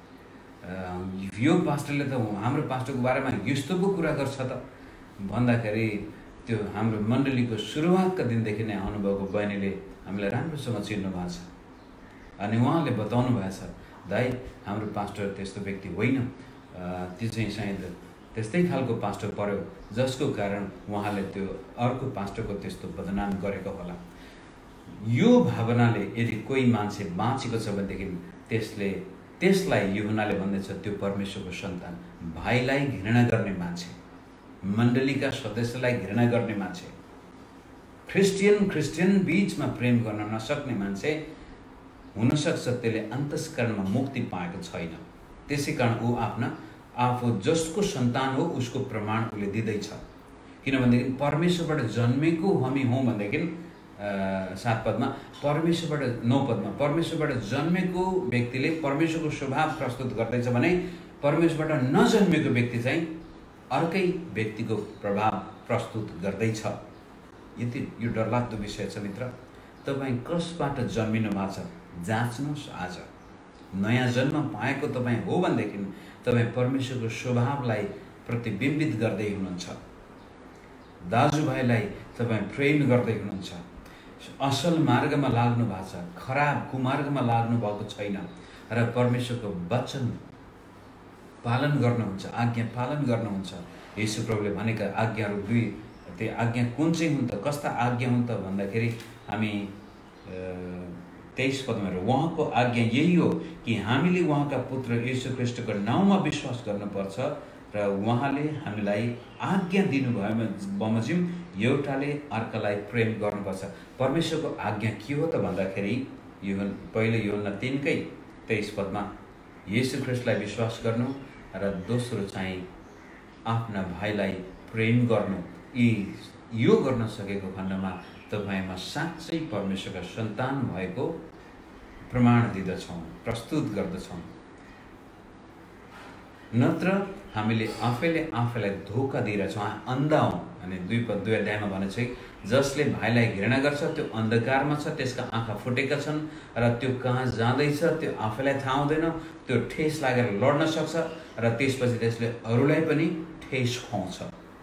यो पास्टरले त हाम्रो पास्टरको बारेमा यस्तो पो कुरा गर्छ त भन्दाखेरि त्यो हाम्रो मण्डलीको सुरुवातका दिनदेखि नै आउनुभएको बहिनीले हामीलाई राम्रोसँग चिन्नु भएको छ अनि उहाँले बताउनु भएको छ, दाइ हाम्रो पास्टर त्यस्तो व्यक्ति होइन, त्यो चाहिँ सायद त्यस्तै खालको पास्टर पर्यो जसको कारण उहाँले त्यो अर्को पास्टरको त्यस्तो बदनाम गरेको होला। यो भावनाले यदि कोही मान्छे बाँचेको छ भनेदेखि त्यसले त्यसलाई यूहन्नाले भन्दैछ त्यो परमेश्वरको सन्तान। भाइलाई घृणा गर्ने मान्छे, मण्डलीका सदस्यलाई घृणा गर्ने मान्छे, क्रिस्चियन क्रिस्चियन बीचमा प्रेम गर्न नसक्ने मान्छे हुनसक्छ त्यसले अन्तस्करणमा मुक्ति पाएको छैन। त्यसै कारण ऊ आफ्ना आफू जसको सन्तान हो उसको प्रमाण उसले दिँदैछ। किनभनेदेखि परमेश्वरबाट जन्मेको हामी हौँ भनेदेखि सात पदमा परमेश्वरबाट नौ पदमा परमेश्वरबाट जन्मेको व्यक्तिले परमेश्वरको स्वभाव प्रस्तुत गर्दैछ भने परमेश्वरबाट नजन्मेको व्यक्ति चाहिँ अर्कै व्यक्तिको प्रभाव प्रस्तुत गर्दैछ। यति यो डरलाग्दो विषय छ मित्र। तपाईँ कसबाट जन्मिनु भएको छ जाँच्नुहोस्। आज नयाँ जन्म पाएको तपाईँ हो भनेदेखि तपाईँ परमेश्वरको स्वभावलाई प्रतिबिम्बित गर्दै हुनुहुन्छ। दाजुभाइलाई तपाईँ प्रेम गर्दै हुनुहुन्छ। असल मार्गमा लाग्नु भएको छ, खराब कुमार्गमा लाग्नु भएको छैन र परमेश्वरको वचन पालन गर्नुहुन्छ, आज्ञा पालन गर्नुहुन्छ। यीशु प्रभुले भनेका आज्ञाहरू दुई, त्यो आज्ञा कुन चाहिँ हुन् त, कस्ता आज्ञा हुन् त भन्दाखेरि हामी तेइस पदमा हेर, उहाँको आज्ञा यही हो कि हामीले उहाँका पुत्र येशू ख्रीष्टको नाउँमा विश्वास गर्नुपर्छ र उहाँले हामीलाई आज्ञा दिनुभएमा बमोजिम एउटाले अर्कालाई प्रेम गर्नुपर्छ। परमेश्वरको आज्ञा के हो त भन्दाखेरि यो पहिलो योहन्ना तीनकै तेइस पदमा येशू ख्रीष्टलाई विश्वास गर्नु र दोस्रो चाहिँ आफ्ना भाइलाई प्रेम गर्नु। यी यो गर्न सकेको खण्डमा तपाईँमा साँच्चै परमेश्वरका सन्तान भएको प्रमाण दिँदछौँ, प्रस्तुत गर्दछौँ। नत्र हामीले आफैले आफैलाई धोका दिइरहेछौँ, अन्धा हौँ। अनि दुई पद दुई अध्यायमा भनेको छ, जसले भाइलाई घृणा गर्छ त्यो अन्धकारमा छ, त्यसका आँखा फुटेका छन् र त्यो कहाँ जाँदैछ त्यो आफैलाई थाहा हुँदैन। त्यो ठेस लागेर लड्न सक्छ र त्यसपछि त्यसले अरूलाई पनि ठेस खुवाउँछ।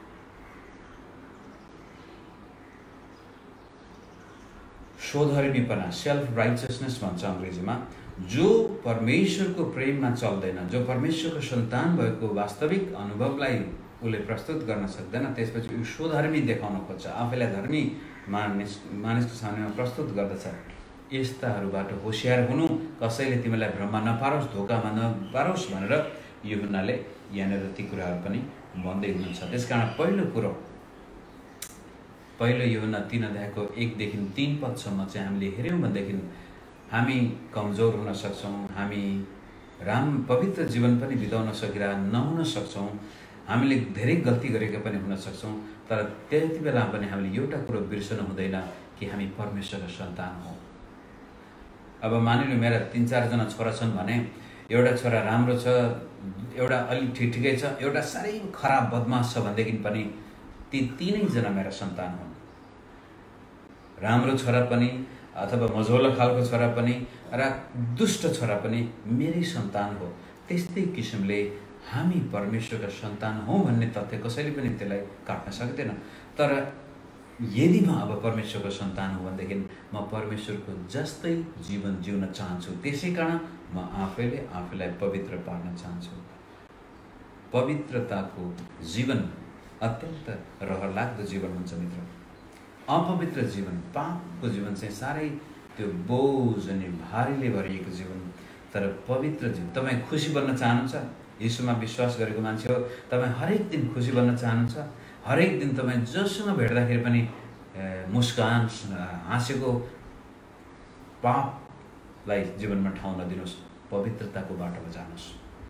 स्वधर्मीपना, सेल्फ राइचियसनेस भन्छ अङ्ग्रेजीमा, जो परमेश्वरको प्रेममा चल्दैन, जो परमेश्वरको सन्तान भएको वास्तविक अनुभवलाई उसले प्रस्तुत गर्न सक्दैन, त्यसपछि ऊ स्वधर्मी देखाउन खोज्छ, आफैलाई धर्मी मानिस मानिसको सामनेमा प्रस्तुत गर्दछ। यस्ताहरूबाट होसियार हुनु, कसैले तिमीलाई भ्रममा नपारोस्, धोकामा नपारोस् भनेर यूहन्नाले यहाँनिर ती कुराहरू पनि भन्दै हुनुहुन्छ। त्यसकारण पहिलो कुरो, पहिलो यूहन्ना तीन अध्यायको एकदेखि तीन पदसम्म चाहिँ हामीले हेऱ्यौँ भनेदेखि हामी कमजोर हुन सक्छौँ, हामी राम पवित्र जीवन पनि बिताउन सकिरह नहुन सक्छौँ, हामीले धेरै गल्ती गरेका पनि हुन सक्छौँ। तर त्यति बेला पनि हामीले एउटा कुरो बिर्सनु हुँदैन कि हामी परमेश्वरका सन्तान हौँ। अब मानिलिनु मेरा तिन चारजना छोरा छन् भने एउटा छोरा राम्रो छ, एउटा अलिक ठिक ठिकै छ, एउटा साह्रै खराब बदमास छ भनेदेखि पनि ती तीनैजना मेरा सन्तान हुन्। राम्रो छोरा पनि अथवा मझौला खालको छोरा पनि र दुष्ट छोरा पनि मेरै सन्तान हो। त्यस्तै किसिमले हामी परमेश्वरका सन्तान हौँ भन्ने तथ्य कसैले पनि त्यसलाई काट्न सक्दैन। तर यदि म अब परमेश्वरको सन्तान हो भनेदेखि म परमेश्वरको जस्तै जीवन जिउन चाहन्छु। त्यसै कारण म आफैले आफैलाई पवित्र पार्न चाहन्छु। पवित्रताको जीवन अत्यन्त रहरलाग्दो जीवन हुन्छ मित्र। अपवित्र जीवन, पापको जीवन चाहिँ साह्रै त्यो बोझ अनि भारीले भरिएको जीवन। तर पवित्र जीवन, तपाईँ खुसी बन्न चाहनुहुन्छ, यीशुमा विश्वास गरेको मान्छे हो, तपाईँ हरेक दिन खुसी बन्न चाहनुहुन्छ, हरेक दिन तपाईँ जसँग भेट्दाखेरि पनि मुस्कान हाँसेको पापलाई जीवनमा ठाउँ नदिनुहोस्, पवित्रताको बाटोमा जानुहोस्।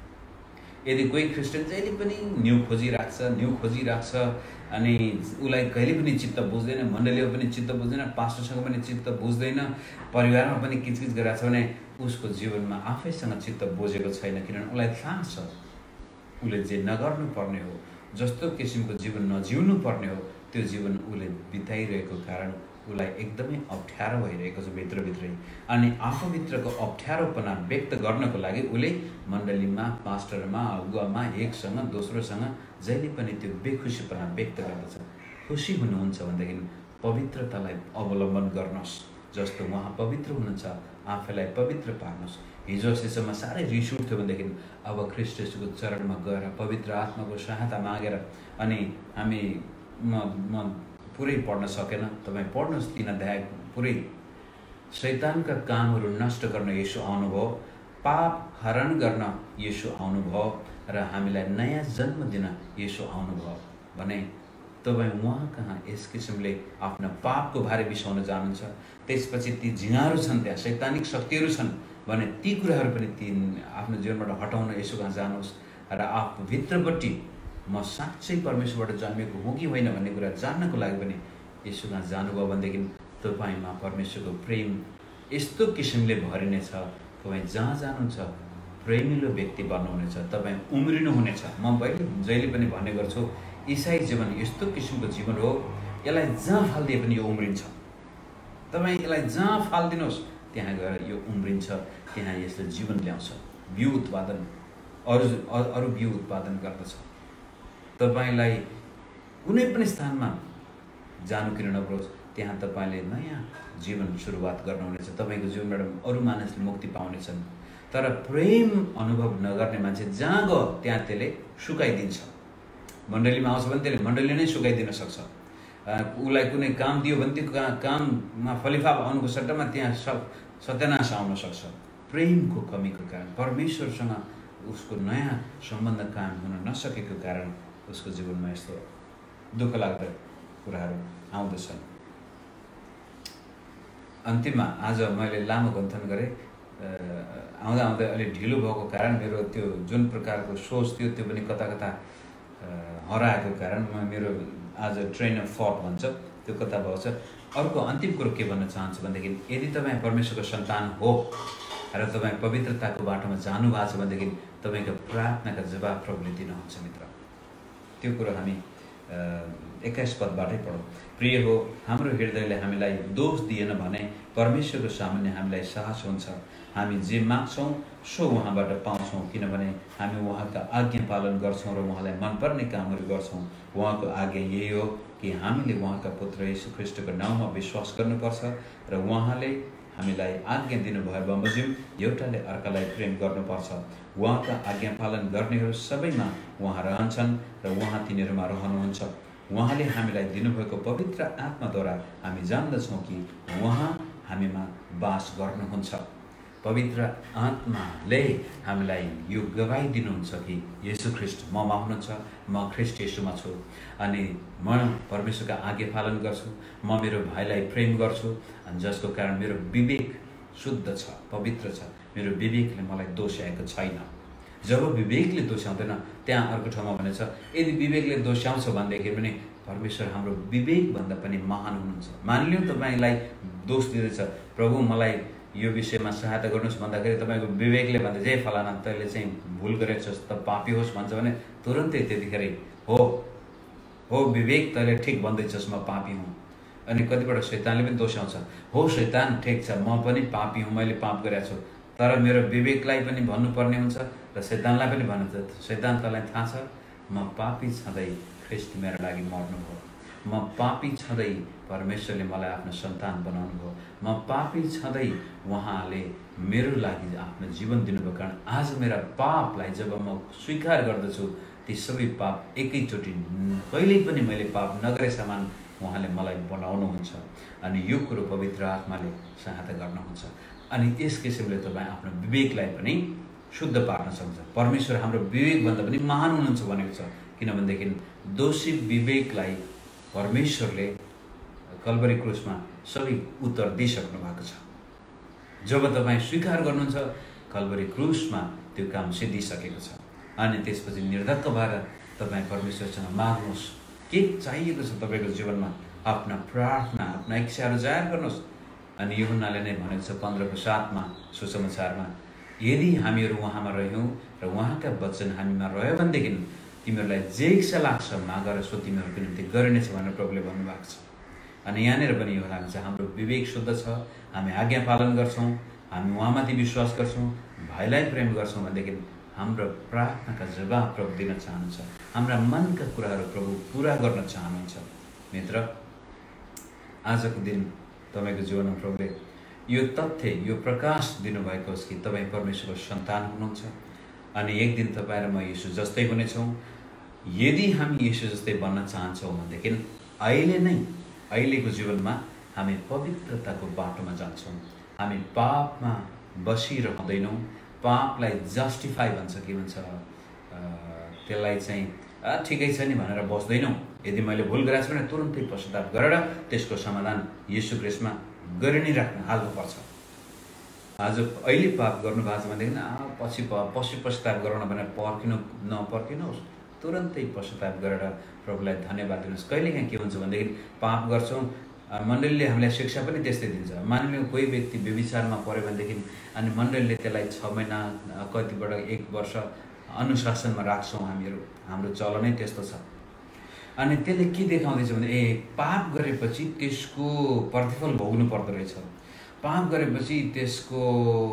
यदि कोही क्रिस्चियन जहिले पनि न्यू खोजिराख्छ न्यू खोजिराख्छ अनि उसलाई कहिले पनि चित्त बुझ्दैन, मण्डलीमा पनि चित्त बुझ्दैन, पास्टरसँग पनि चित्त बुझ्दैन, परिवारमा पनि किचकिच गरिरहेको छ भने उसको जीवनमा आफैसँग चित्त बुझेको छैन। किनभने उसलाई थाहा छ उसले जे नगर्नु पर्ने हो, जस्तो किसिमको जीवन नजिउनु पर्ने हो, त्यो जीवन उसले बिताइरहेको कारण उसलाई एकदमै अप्ठ्यारो भइरहेको छ भित्रभित्रै। अनि आफूभित्रको अप्ठ्यारोपना व्यक्त गर्नको लागि उसले मण्डलीमा, पास्टरमा, अगुवामा, एकसँग दोस्रोसँग जहिले पनि त्यो बेखुसीपना व्यक्त गर्दछ। खुसी हुनुहुन्छ भनेदेखि पवित्रतालाई अवलम्बन गर्नुहोस्। जस्तो उहाँ पवित्र हुनुहुन्छ, आफैलाई पवित्र पार्नुहोस्। हिजो अस्तिसम्म साह्रै रिस उठ्थ्यो भनेदेखि अब ख्रीष्ट येशूको चरणमा गएर पवित्र आत्माको सहायता मागेर, अनि हामी म म पुरै पढ्न सकेन, तपाईँ पढ्नुहोस् तीन अध्याय पुरै। शैतानका कामहरू नष्ट गर्न येशू आउनुभयो, पाप हरण गर्न येशू आउनुभयो र हामीलाई नयाँ जन्म दिन येशू आउनुभयो भने तपाईँ उहाँ कहाँ यस किसिमले आफ्ना पापको भारी बिसाउन जानुहुन्छ। त्यसपछि ती झिँगाहरू छन्, त्यहाँ शैतानिक शक्तिहरू छन् भने ती कुराहरू पनि ती आफ्नो जीवनबाट हटाउन येशू कहाँ जानुहोस् र आफू भित्रपट्टि म साँच्चै परमेश्वरबाट जन्मेको हुँ कि होइन भन्ने कुरा जान्नको लागि पनि येशू कहाँ जानुभयो भनेदेखि तपाईँमा परमेश्वरको प्रेम यस्तो किसिमले भरिनेछ। तपाईँ जहाँ जानुहुन्छ प्रेमिलो व्यक्ति बन्नुहुनेछ, तपाईँ उम्रिनुहुनेछ। म पहिले जहिले पनि भन्ने गर्छु, इसाई जीवन यस्तो किसिमको जीवन हो, यसलाई जहाँ फालिदिए पनि यो उम्रिन्छ। तपाईँ यसलाई जहाँ फालिदिनुहोस् त्यहाँ गएर यो उम्रिन्छ, त्यहाँ यसले जीवन ल्याउँछ, बिउ उत्पादन, अरू अरू बिउ उत्पादन गर्दछ। तपाईँलाई कुनै पनि स्थानमा जानु किन नपरोस्, त्यहाँ तपाईँले नयाँ जीवन सुरुवात गर्नुहुनेछ। तपाईँको जीवनबाट अरू मानिसले मुक्ति पाउनेछन्। तर प्रेम अनुभव नगर्ने मान्छे जहाँ गयो त्यहाँ त्यसले सुकाइदिन्छ। मण्डलीमा आउँछ भने त्यसले मण्डली नै सुकाइदिन सक्छ। उसलाई कुनै काम दियो भने त्यो का काममा फलिफाप आउनुको सट्टामा त्यहाँ सब सत्यानाश आउन सक्छ। प्रेमको कमीको कारण, परमेश्वरसँग उसको नयाँ सम्बन्ध कायम हुन नसकेको कारण उसको जीवनमा यस्तो दुःख लाग्दो कुराहरू आउँदछन्। अन्तिममा आज मैले लामो गन्थन गरेँ, आउँदा आउँदै अलिक ढिलो भएको कारण मेरो त्यो जुन प्रकारको सोच थियो त्यो पनि कता कता हराएको कारण म मेरो आज ट्रेन अफ थट भन्छ त्यो कता भएको छ। अर्को अन्तिम कुरो के भन्न चाहन्छु भनेदेखि यदि तपाईँ परमेश्वरको सन्तान हो र तपाईँ पवित्रताको बाटोमा जानु भएको छ भनेदेखि तपाईँको प्रार्थनाका जवाब प्रभुले दिनुहुन्छ मित्र। त्यो कुरो हामी एक्काइस पदबाटै पढौँ। प्रिय हो, हाम्रो हृदयले हामीलाई दोष दिएन भने परमेश्वरको सामुन्ने हामीलाई साहस हुन्छ। हामी जे माग्छौँ सो उहाँबाट पाउँछौँ, किनभने हामी उहाँका आज्ञा पालन गर्छौँ र उहाँलाई मनपर्ने कामहरू गर्छौँ। उहाँको आज्ञा यही हो कि हामीले उहाँका पुत्र येशू ख्रीष्टको नाउँमा विश्वास गर्नुपर्छ र उहाँले हामीलाई आज्ञा दिनुभयो बमोजिम एउटाले अर्कालाई प्रेम गर्नुपर्छ। उहाँका आज्ञा पालन गर्नेहरू सबैमा उहाँ रहन्छन् र उहाँ तिनीहरूमा रहनुहुन्छ। उहाँले हामीलाई दिनुभएको पवित्र आत्माद्वारा हामी जान्दछौँ कि उहाँ हामीमा वास गर्नुहुन्छ। पवित्र आत्माले हामीलाई यो गवाई दिनुहुन्छ कि येशू ख्रीष्ट ममा हुनुहुन्छ, म ख्रीष्ट येशूमा छु अनि म परमेश्वरका आज्ञा पालन गर्छु, म मेरो भाइलाई प्रेम गर्छु, अनि जसको कारण मेरो विवेक शुद्ध छ, पवित्र छ। मेरो विवेकले मलाई दोष्याएको छैन। जब विवेकले दोष्याउँदैन, त्यहाँ अर्को ठाउँमा भनेछ यदि विवेकले दोष्याउँछ भनेदेखि पनि परमेश्वर हाम्रो विवेकभन्दा पनि महान हुनुहुन्छ। मानिलिउँ तपाईँलाई दोष दिँदैछ, प्रभु मलाई यो विषयमा सहायता गर्नुहोस् भन्दाखेरि तपाईँको विवेकले भन्दा चाहिँ फलाना तैँले चाहिँ भुल गरेछस्, त पापी होस् भन्छ भने तुरन्तै त्यतिखेर हो हो विवेक तैँले ठिक भन्दैछस्, म पापी हुँ। अनि कतिपल्ट शैतानले पनि दोष्याउँछ, हो शैतान ठिक छ, म पनि पापी हुँ, मैले पाप गरेको छु, तर मेरो विवेकलाई पनि भन्नुपर्ने हुन्छ र शैतानलाई पनि भन्नुहुन्छ, शैतान तँलाई थाहा छ म पापी छँदै ख्रीष्ट मेरो लागि मर्नुभयो, म पापी छँदै परमेश्वरले मलाई आफ्नो सन्तान बनाउनु भयो, म पापी छँदै उहाँले मेरो लागि आफ्नो जीवन दिनुभयो। कारण आज मेरा पापलाई जब म स्वीकार गर्दछु ती सबै पाप एकैचोटि कहिल्यै पनि मैले पाप नगरे समान उहाँले मलाई बनाउनुहुन्छ अनि यो कुरो पवित्र आत्माले सहायता गर्नुहुन्छ। अनि यस किसिमले तपाईँ आफ्नो विवेकलाई पनि शुद्ध पार्न सक्छ। परमेश्वर हाम्रो विवेकभन्दा पनि महान हुनुहुन्छ भनेको छ, किनभनेदेखि दोषी विवेकलाई परमेश्वरले कल्भरी क्रुसमा सबै उत्तर दिइसक्नु भएको छ। जब तपाईँ स्वीकार गर्नुहुन्छ कल्भरी क्रुसमा त्यो काम सिद्धिसकेको छ। अनि त्यसपछि निर्धक्क भएर तपाईँ परमेश्वरसँग माग्नुहोस्, के चाहिएको छ तपाईँको जीवनमा, आफ्ना प्रार्थना आफ्ना इच्छाहरू जाहेर गर्नुहोस्। अनि यूहन्नाले नै भनेको छ पन्ध्रको सातमा सुसमाचारमा, यदि हामीहरू उहाँमा रह्यौँ र उहाँका वचन हामीमा रह्यो भनेदेखि तिमीहरूलाई जे इच्छा लाग्छ माग र सो तिमीहरूको निम्ति गरिनेछ भनेर प्रभुले भन्नुभएको छ। अनि यहाँनिर पनि यो लाग्छ हाम्रो विवेक शुद्ध छ, हामी आज्ञा पालन गर्छौँ, हामी उहाँमाथि विश्वास गर्छौँ, भाइलाई प्रेम गर्छौँ भनेदेखि हाम्रो प्रार्थनाका जवाब प्रभु दिन चाहनुहुन्छ, हाम्रा मनका कुराहरू प्रभु पुरा गर्न चाहनुहुन्छ। मित्र, आजको दिन तपाईँको जीवनमा प्रभुले यो तथ्य यो प्रकाश दिनुभएको होस् कि तपाईँ परमेश्वरको सन्तान हुनुहुन्छ अनि एक दिन तपाईँ र म येशू जस्तै हुनेछौँ। यदि हामी येशू जस्तै बन्न चाहन्छौँ भनेदेखि अहिले नै अहिलेको जीवनमा हामी पवित्रताको बाटोमा जान्छौँ। हामी पापमा बसिरहँदैनौँ, पापलाई जस्टिफाई भन्छ के भन्छ त्यसलाई चाहिँ ठिकै छ नि भनेर बस्दैनौँ। यदि मैले भुल गरेको छु भने तुरन्तै पश्चाताप गरेर त्यसको समाधान येशू ख्रीष्टमा गरि नै राख्न हाल्नुपर्छ। आज अहिले पाप गर्नु भएको छ भनेदेखि पछि पछि पश्चाताप गराउन भनेर पर्खिनु नपर्खिनुहोस्, तुरन्तै पश्चाताप गरेर प्रभुलाई धन्यवाद दिनुहोस्। कहिलेकाहीँ के हुन्छ भनेदेखि पाप गर्छौँ, मण्डलीले हामीलाई शिक्षा पनि त्यस्तै दिन्छ। मानिलिउँ कोही व्यक्ति व्यभिचारमा पऱ्यो भनेदेखि अनि मण्डलीले त्यसलाई छ महिना कतिबाट एक वर्ष अनुशासनमा राख्छौँ हामीहरू, हाम्रो चलनै त्यस्तो छ। अनि त्यसले के देखाउँदैछ भने ए पाप गरेपछि त्यसको प्रतिफल भोग्नु पर्दो रहेछ, पाप गरेपछि त्यसको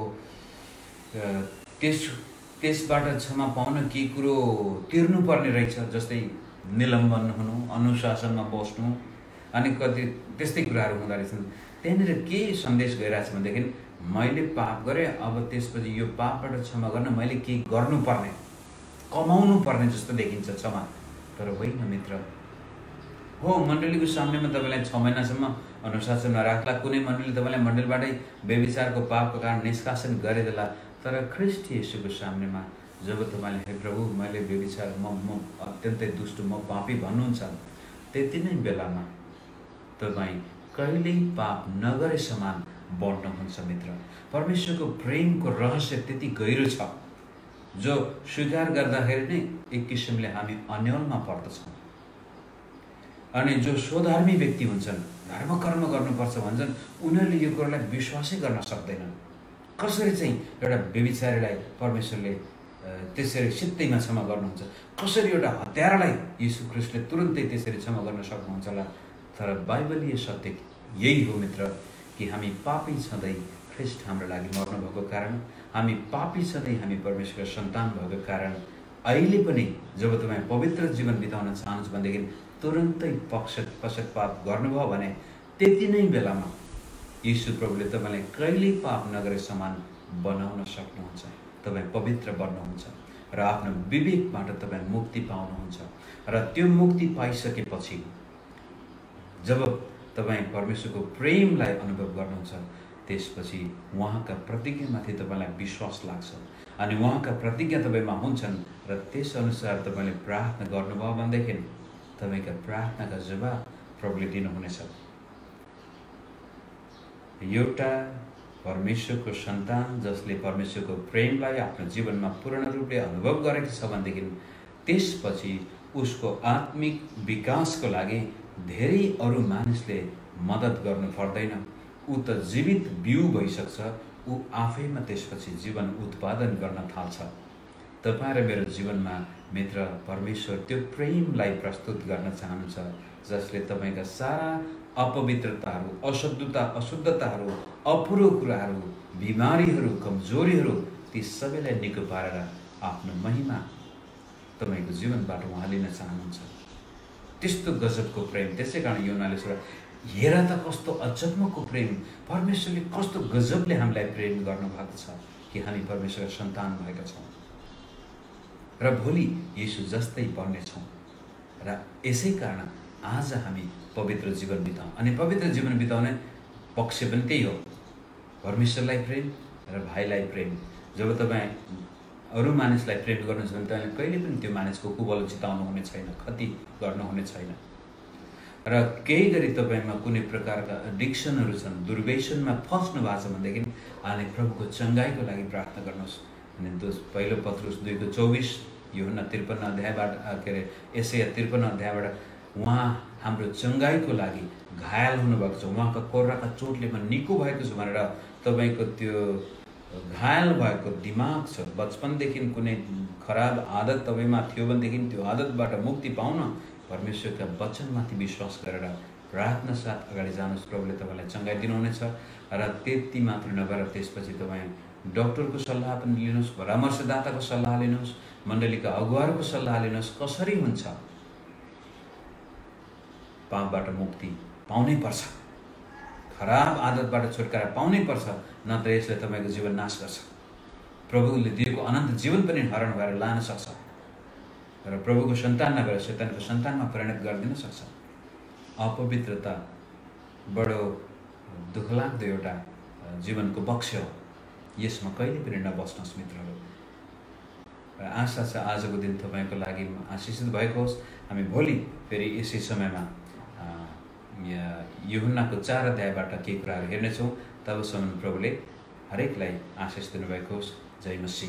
त्यस त्यसबाट क्षमा पाउन केही कुरो तिर्नुपर्ने रहेछ, जस्तै निलम्बन हुनु, अनुशासनमा बस्नु अनि कति त्यस्तै कुराहरू हुँदो रहेछन्। त्यहाँनिर के सन्देश गइरहेछ भनेदेखि मैले पाप गरेँ, अब त्यसपछि यो पापबाट क्षमा गर्न मैले केही गर्नुपर्ने, कमाउनु पर्ने जस्तो देखिन्छ क्षमा। तर होइन मित्र, हो, मण्डलीको सामनेमा तपाईँलाई छ महिनासम्म अनुशासनमा राख्ला, कुनै मण्डली तपाईँलाई मण्डलीबाटै व्यभिचारको पापको कारण निष्कासन गरिदेला। तर ख्रीष्ट येशूको सामनेमा जब तपाईँले हे प्रभु मैले व्यभिचार म म अत्यन्तै दुष्ट म पापी भन्नुहुन्छ, त्यति नै बेलामा तपाईँ कहिल्यै पाप नगरे समान बढ्नुहुन्छ। मित्र, परमेश्वरको प्रेमको रहस्य त्यति गहिरो छ जो स्वीकार गर्दाखेरि नै एक किसिमले हामी अन्योलमा पर्दछौँ। अनि जो स्वधर्मी व्यक्ति हुन्छन्, धर्म कर्म गर्नुपर्छ भन्छन्, उनीहरूले यो कुरालाई विश्वासै गर्न सक्दैनन्। कसरी चाहिँ एउटा व्यभिचारीलाई परमेश्वरले त्यसरी सित्तैमा क्षमा गर्नुहुन्छ, कसरी एउटा हत्यारालाई यीशु ख्रीष्टले तुरुन्तै त्यसरी क्षमा गर्न सक्नुहुन्छ होला। तर बाइबलीय सत्य यही हो मित्र कि हामी पापी छँदै ख्रीष्ट हाम्रो लागि मर्नुभएको कारण, हामी पापी छँदै हामी परमेश्वरको सन्तान भएको कारण अहिले पनि जब तपाईँ पवित्र जीवन बिताउन चाहनुहुन्छ भनेदेखि तुरुन्तै पश्चात पश्चाताप गर्नुभयो भने त्यति नै बेलामा यीशु प्रभुले तपाईँलाई कहिल्यै पाप नगरे समान बनाउन सक्नुहुन्छ। तपाईँ पवित्र बन्नुहुन्छ र आफ्नो विवेकबाट तपाईँ मुक्ति पाउनुहुन्छ। र त्यो मुक्ति पाइसकेपछि जब तपाईँ परमेश्वरको प्रेमलाई अनुभव गर्नुहुन्छ, त्यसपछि उहाँका प्रतिज्ञामाथि तपाईँलाई विश्वास लाग्छ अनि उहाँका प्रतिज्ञा तपाईँमा हुन्छन् र त्यसअनुसार तपाईँले प्रार्थना गर्नुभयो भनेदेखि तपाईँका प्रार्थनाका जवाब प्रभुले दिनुहुनेछ। एउटा परमेश्वरको सन्तान जसले परमेश्वरको प्रेमलाई आफ्नो जीवनमा पूर्ण रूपले अनुभव गरेको छ भनेदेखि त्यसपछि उसको आत्मिक विकासको लागि धेरै अरू मानिसले मद्दत गर्नु पर्दैन। ऊ त जीवित बिउ भइसक्छ, ऊ आफैमा त्यसपछि जीवन उत्पादन गर्न थाल्छ। तपाईँ र मेरो जीवनमा मित्र परमेश्वर त्यो प्रेमलाई प्रस्तुत गर्न चाहनुहुन्छ जसले तपाईँका सारा अपवित्रताहरू, अशुद्धता अशुद्धताहरू, अपुरो कुराहरू, बिमारीहरू, कमजोरीहरू ती सबैलाई निको पारेर आफ्नो महिमा तपाईँको जीवनबाट उहाँ लिन चाहनुहुन्छ। त्यस्तो गजबको प्रेम। त्यसै कारण यूहन्नाले सोध्यो, हेर त कस्तो अचम्मको प्रेम, परमेश्वरले कस्तो गजबले हामीलाई प्रेम गर्नुभएको छ कि हामी परमेश्वरको सन्तान भएका छौँ र भोलि यीशु जस्तै बन्नेछौँ। र यसै कारण आज हामी पवित्र जीवन बिताउँ। अनि पवित्र जीवन बिताउने पक्ष पनि त्यही हो, परमेश्वरलाई प्रेम र भाइलाई प्रेम। जब तपाईँ अरू मानिसलाई प्रेम गर्नुहुन्छ भने तपाईँले कहिले पनि त्यो मानिसको कुबल चिताउनु हुने छैन, क्षति गर्नुहुने छैन। र केही गरी तपाईँमा कुनै प्रकारका एडिक्सनहरू छन्, दुर्व्यसनमा फस्नु भएको छ भनेदेखि अनि प्रभुको चङ्गाइको लागि प्रार्थना गर्नुहोस्। अनि दोष पहिलो पत्रुस दुईको चौबिस, यूहन्ना त्रिपन्न अध्यायबाट के अरे एसाया त्रिपन्न अध्यायबाट उहाँ हाम्रो चङ्गाइको लागि घायल हुनुभएको छ, उहाँको कोर्राका चोटले म निको भएको छु भनेर तपाईँको त्यो घायल भएको दिमाग छ, बचपनदेखि कुनै खराब आदत तपाईँमा थियो भनेदेखि त्यो आदतबाट मुक्ति पाउन परमेश्वरका वचनमाथि विश्वास गरेर प्रार्थना साथ अगाडि जानुहोस्। प्रभुले तपाईँलाई चङ्गाइ दिनुहुनेछ। र त्यति मात्र नभएर त्यसपछि तपाईँ डक्टरको सल्लाह पनि लिनुहोस्, परामर्शदाताको सल्लाह लिनुहोस्, मण्डलीका अगुवाहरूको सल्लाह लिनुहोस्। कसरी हुन्छ? पापबाट मुक्ति पाउनै पर्छ, खराब आदतबाट छुटकारा पाउनै पर्छ, नत्र यसले तपाईँको जीवन नाश गर्छ। प्रभुले दिएको अनन्त जीवन पनि हरण भएर लान सक्छ र प्रभुको सन्तान नभएर शैतानको सन्तानमा परिणत गरिदिन सक्छ। अपवित्रता बडो दुःखलाग्दो एउटा जीवनको पक्ष हो, यसमा कहिले पनि नबस्नुहोस् मित्रहरू। र आशा छ आजको दिन तपाईँको लागि आशिषित भएको होस्। हामी भोलि फेरि यसै समयमा यूहन्नाको चार अध्यायबाट केही कुराहरू हेर्नेछौँ। तबसम्म प्रभुले हरेकलाई आशिष दिनुभएको होस्। जय मसीह।